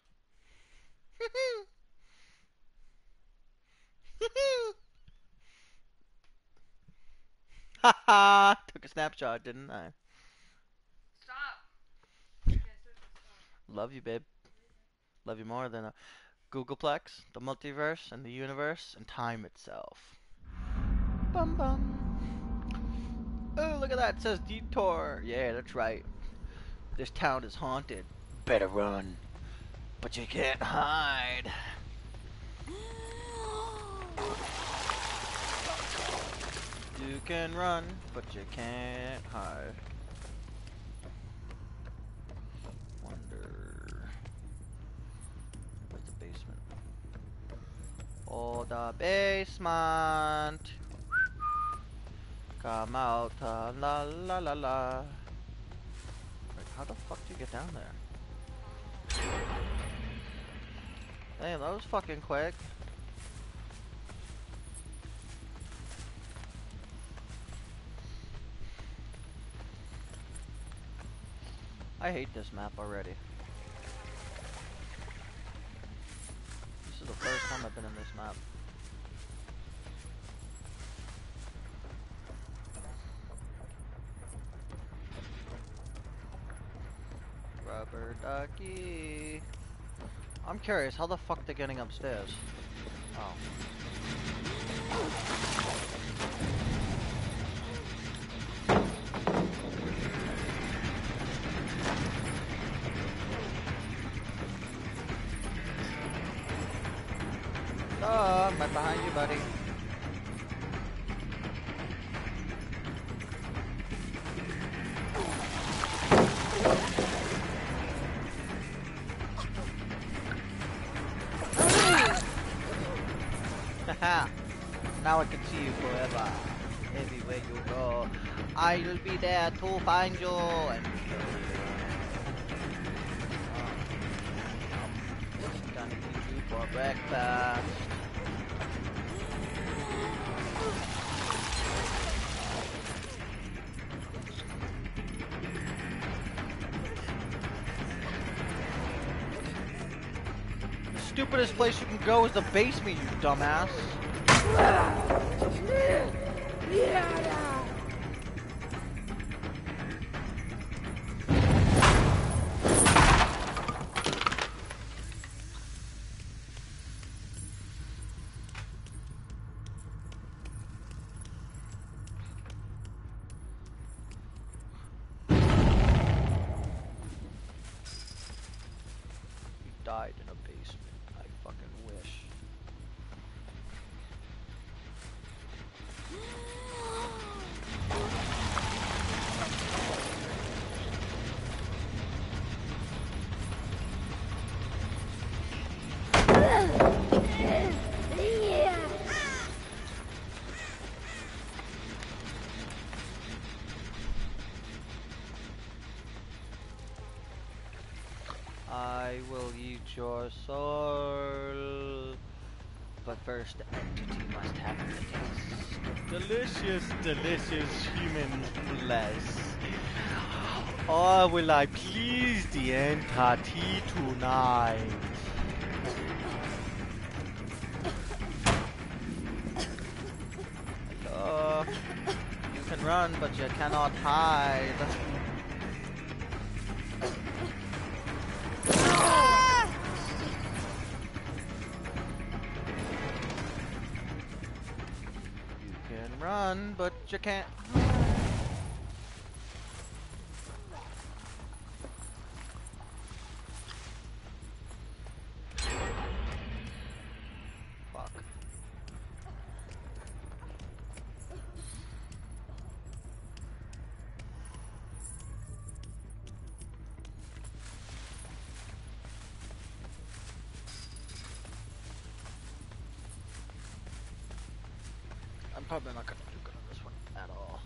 Haha. Took a snapshot, didn't I? Stop. Love you, babe. Love you more than a Googleplex, the multiverse, and the universe, and time itself. Bum bum. Oh, look at that. It says detour. Yeah, that's right. This town is haunted. Better run. But you can't hide. You can run, but you can't hide. Wonder. Where's the basement? Oh, the basement. Come out, la la la la. Wait, how the fuck do you get down there? Damn, that was fucking quick. I hate this map already. This is the first time I've been in this map. Rubber ducky. I'm curious, how the fuck they're getting upstairs? Oh. I'm right behind you, buddy. Haha. Now I can see you forever. Everywhere you go, I'll be there to find you and kill you. I'm gonna eat you for breakfast. The stupidest place you can go is the basement, you dumbass. You died in a basement. I fucking wish. I will eat your soul. But first, the entity must have the taste of delicious, delicious human flesh. Or will I please the entity tonight? You can run, but you cannot hide. Run, but you can't. Fuck. I'm probably not gonna do good on this one at all.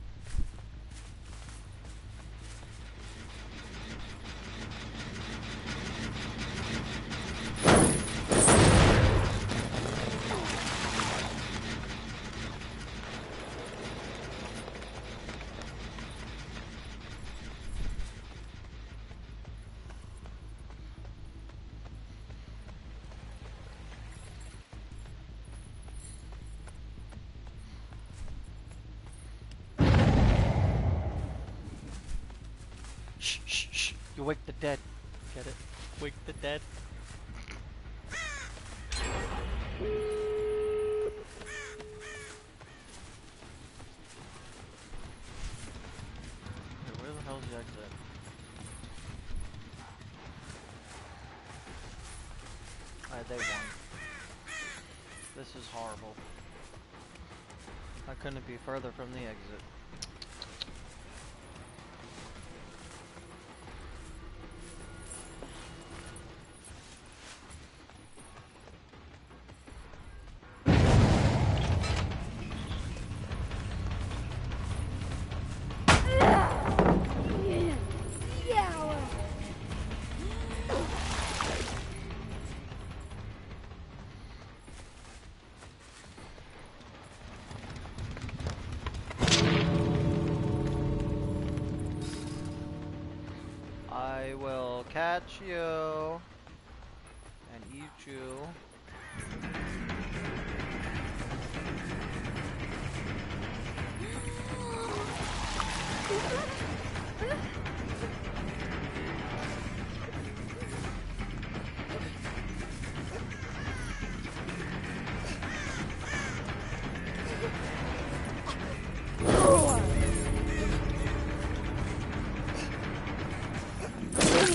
Shh, shh, shh. You wake the dead. Get it? Wake the dead. Okay, where the hell's the exit? Alright, they won. This is horrible. I couldn't be further from the exit. I will catch you and eat you.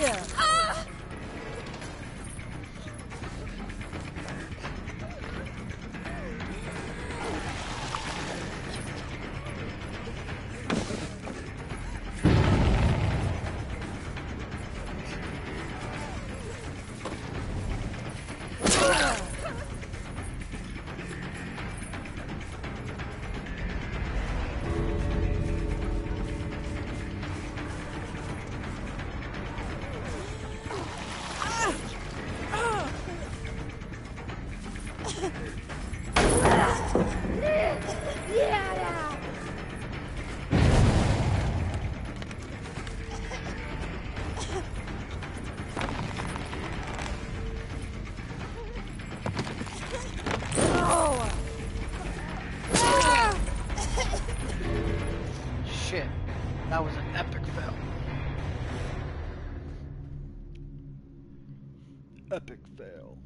gear. Shit, that was an epic fail. Epic fail.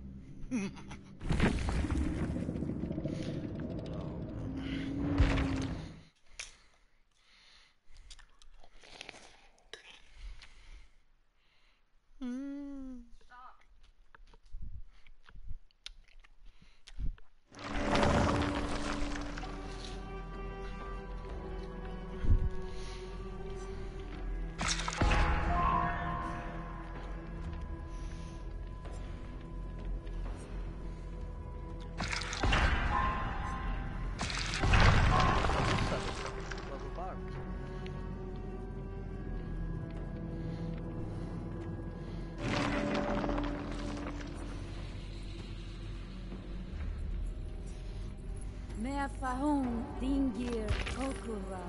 Stop. Level 5. Me affirm dingir okura.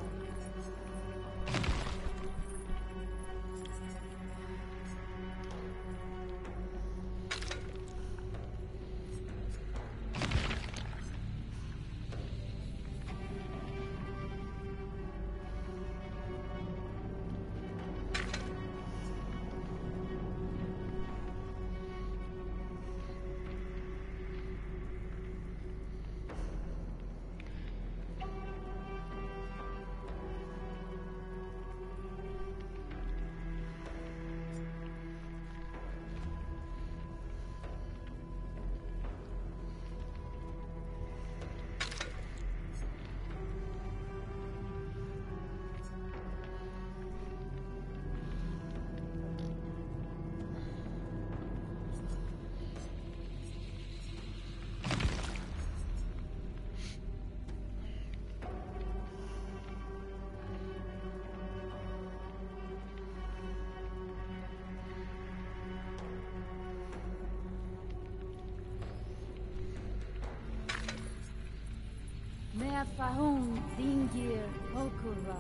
Me affirm dingir okura.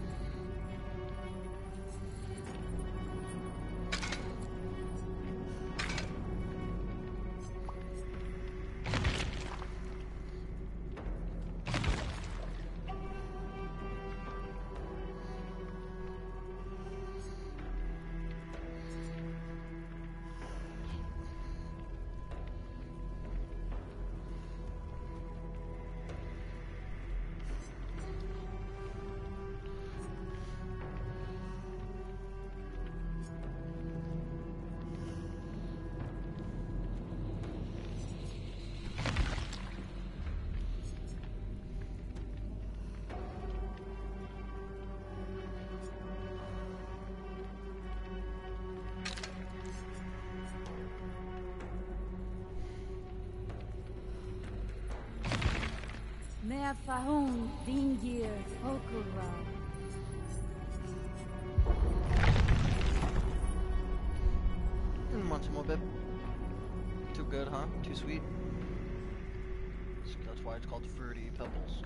Me affirm dingir okura. Want some more, babe? Too good, huh? Too sweet? That's why it's called Fruity Pebbles.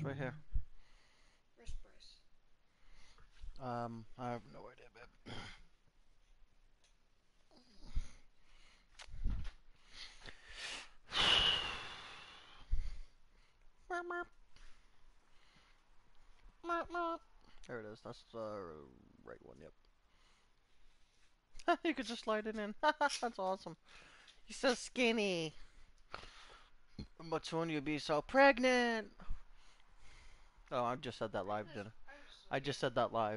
It's right here. Wrist brace. I have no idea, babe. There it is. That's the right one. Yep. You could just slide it in. That's awesome. You're so skinny. But soon you'll be so pregnant. Oh, I just said that live, didn't I? I just said that live.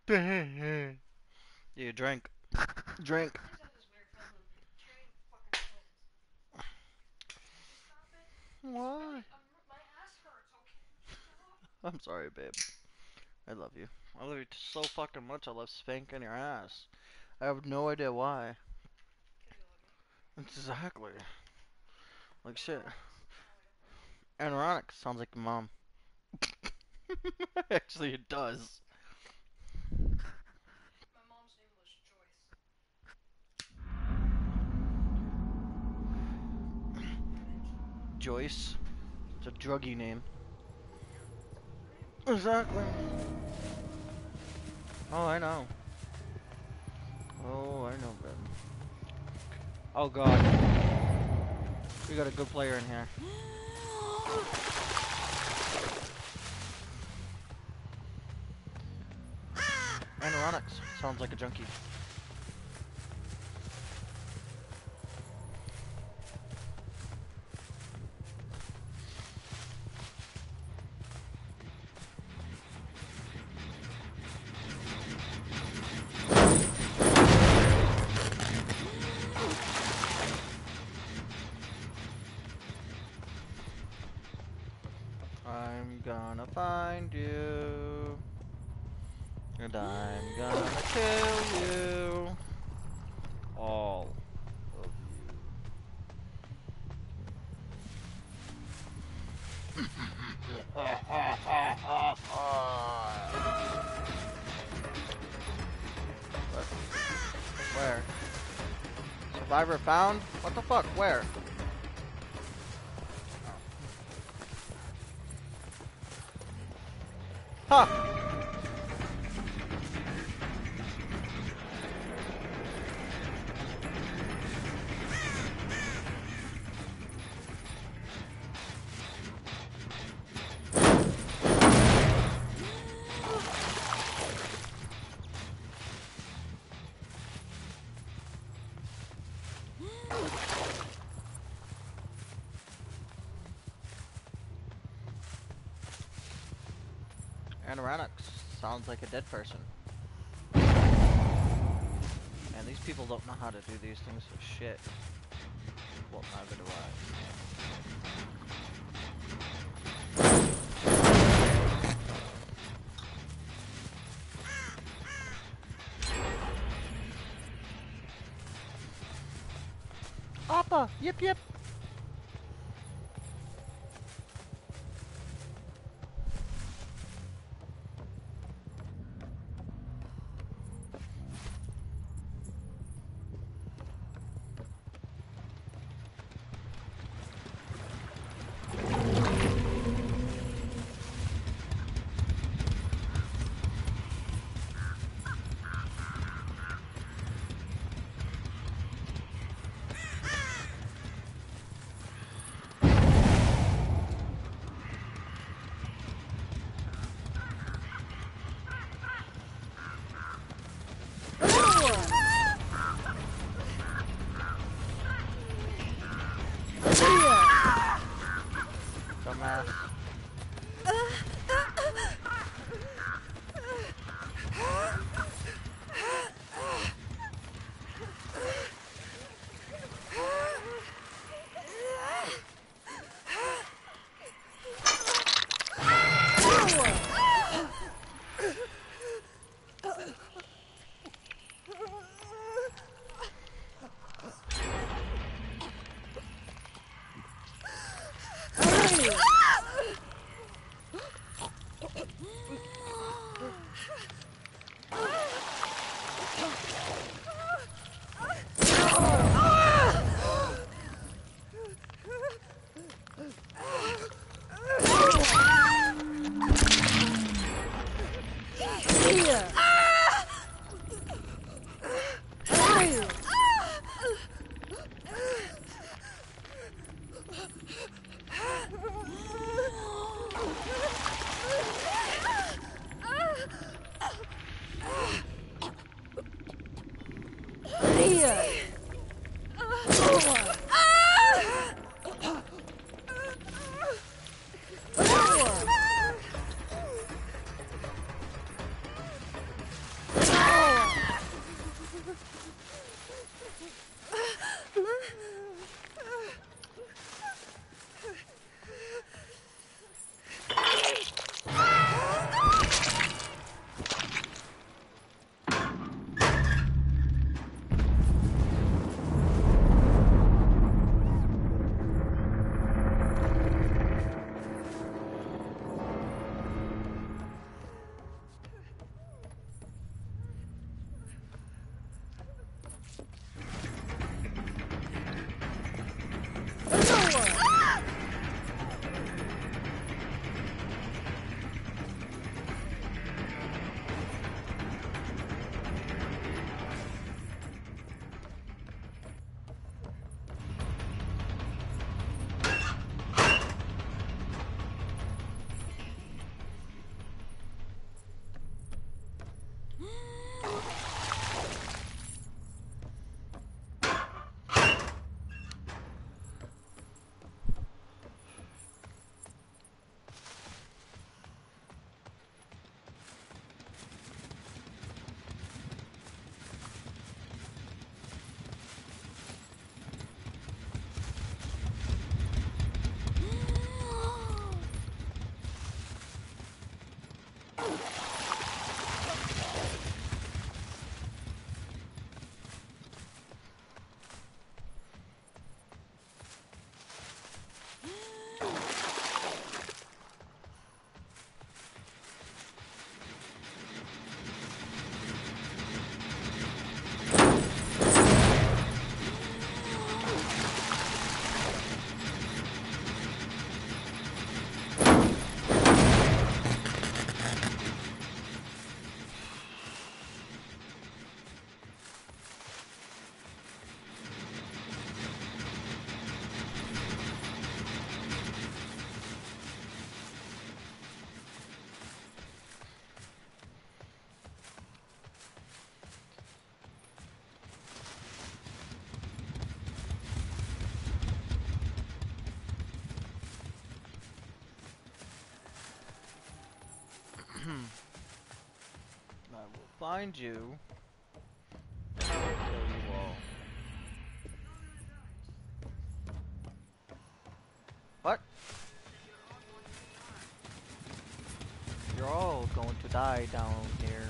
You drink. Drink. He's got this weird film of carrying fucking pills. Stop it. Why? My ass hurts, okay? Stop. I'm sorry, babe. I love you. I love you so fucking much. I love spanking your ass. I have no idea why. Because you love me. Exactly. Like shit. Ironic. Ironic. Sounds like your mom. Actually, it does. My mom's name was Joyce. Joyce. It's a druggy name. Exactly. Oh, I know. Oh, I know, Ben. Oh, God. We got a good player in here. Anoronics. Sounds like a junkie. I'm gonna find you, and I'm gonna kill you, all of you. Where? Survivor found? What the fuck? Where? Huh! Anoronics. Sounds like a dead person. And these people don't know how to do these things for shit. Well, neither do I. Appa! Yip yip! Dumbass. I will find you. And I will kill you all. What? You're all going to die down here.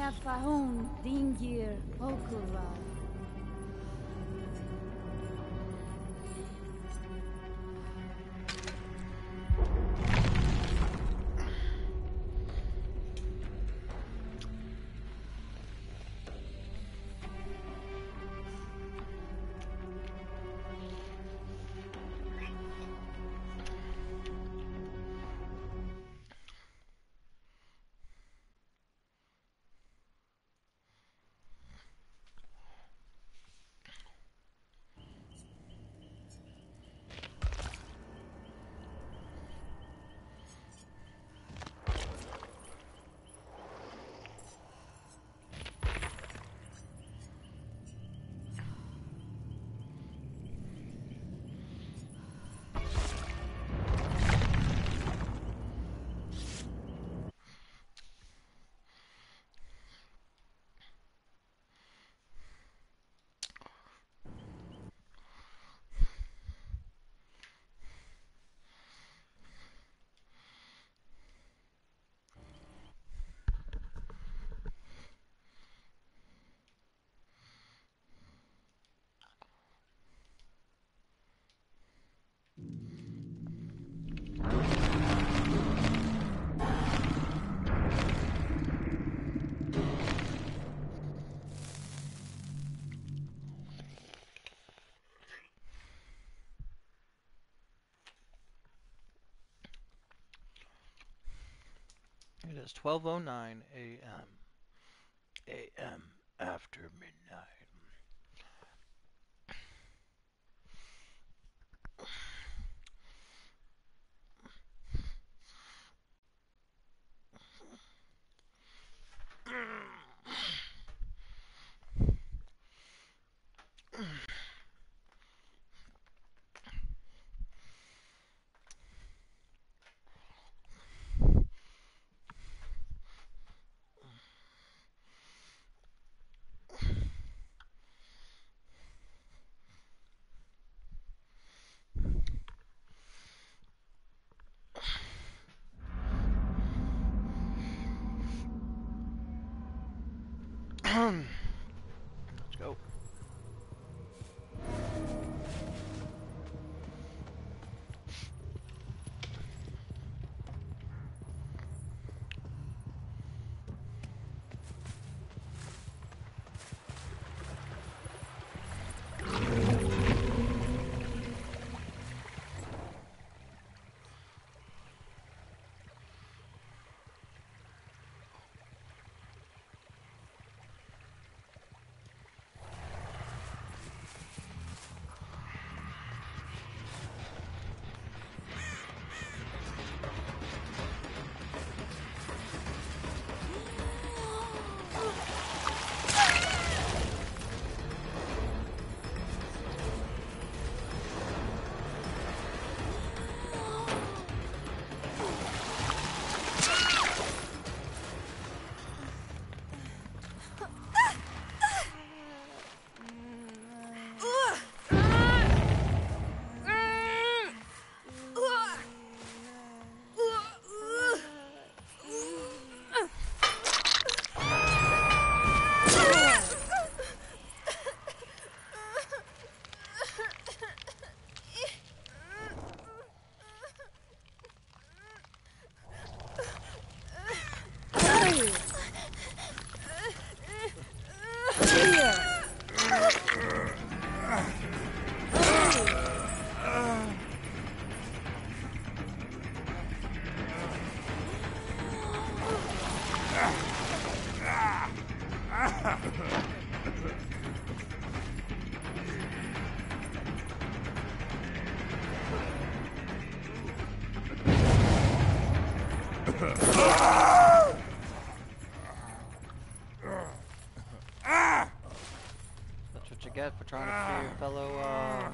Mea Fahun Dingir Okura. It is 12:09 a.m. a.m. after midnight. Let's go. That's what you get for trying to free your fellow,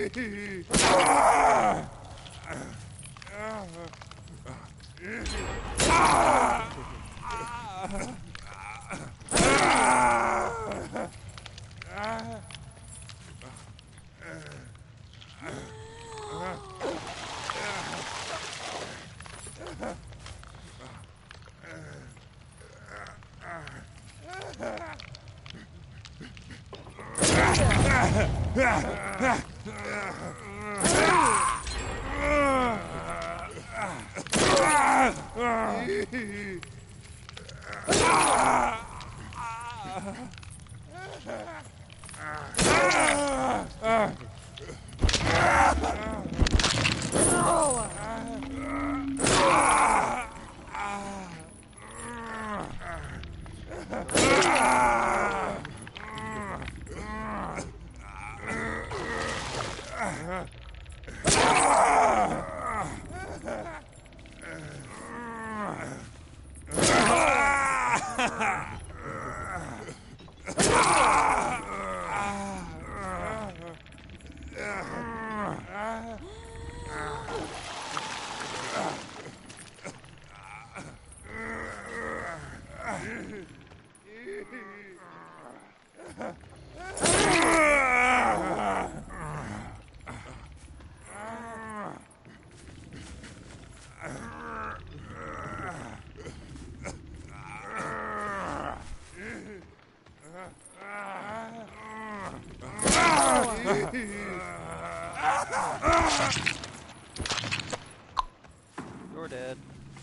You're dead.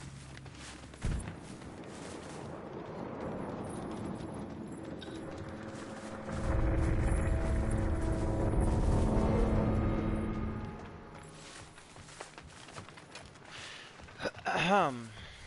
Ahem.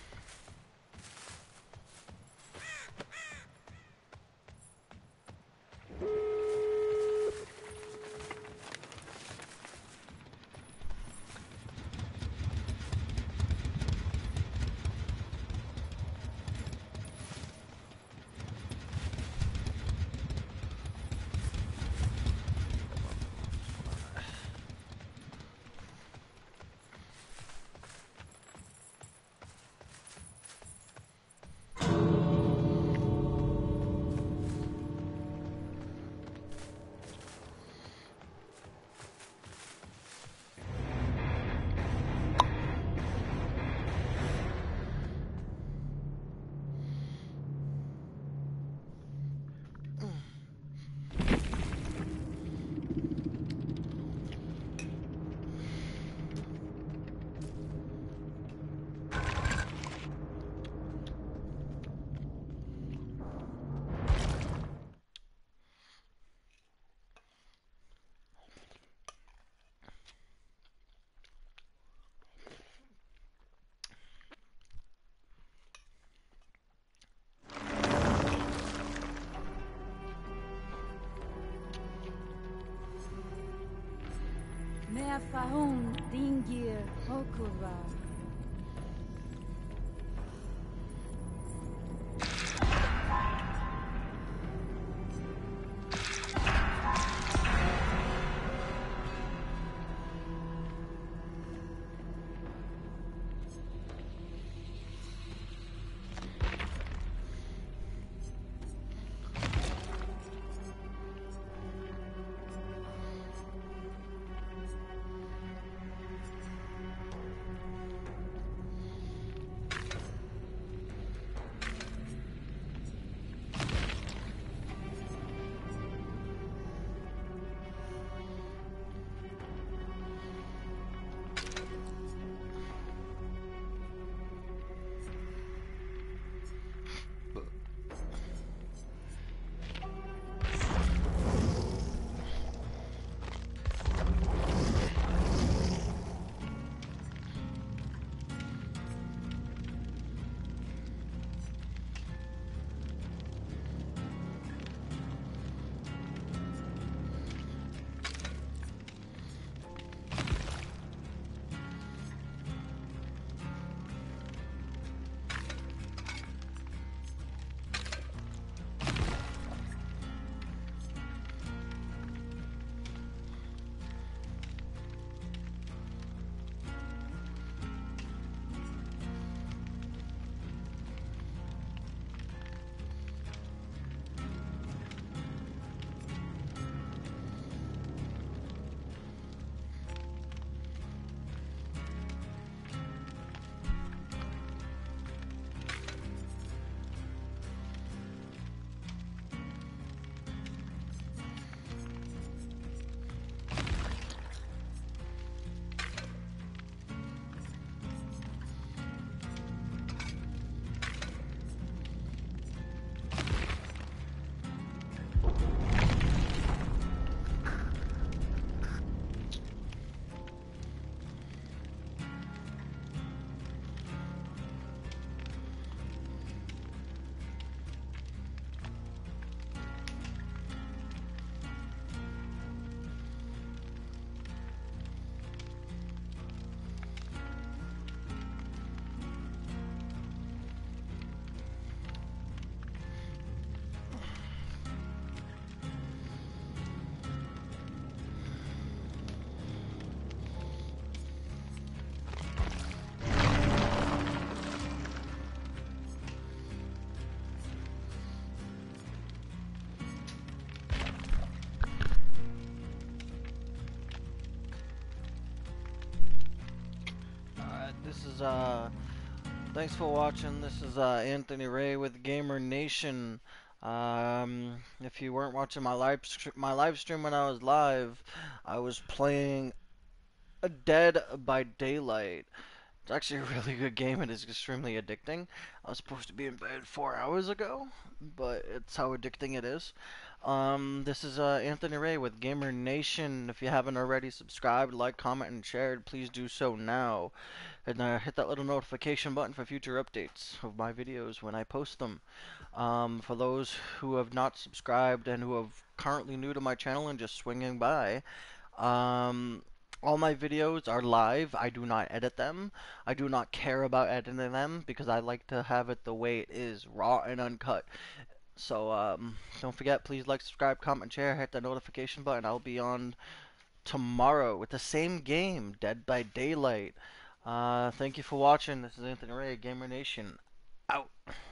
Me affirm dingir okuva. is thanks for watching. This is Anthony Ray with Gamer Nation. If you weren't watching my live stream when I was live, I was playing a Dead by Daylight. It's actually a really good game. It is extremely addicting. I was supposed to be in bed 4 hours ago, but it's how addicting it is. This is Anthony Ray with Gamer Nation. If you haven't already subscribed, like, comment, and shared, please do so now. And hit that little notification button for future updates of my videos when I post them. For those who have not subscribed and who are currently new to my channel and just swinging by, um, all my videos are live. I do not edit them. I do not care about editing them because I like to have it the way it is, raw and uncut. So don't forget, please like, subscribe, comment, share, hit the notification button. I'll be on tomorrow with the same game, Dead by Daylight. Thank you for watching. This is Anthony Ray, Gamer Nation. Out.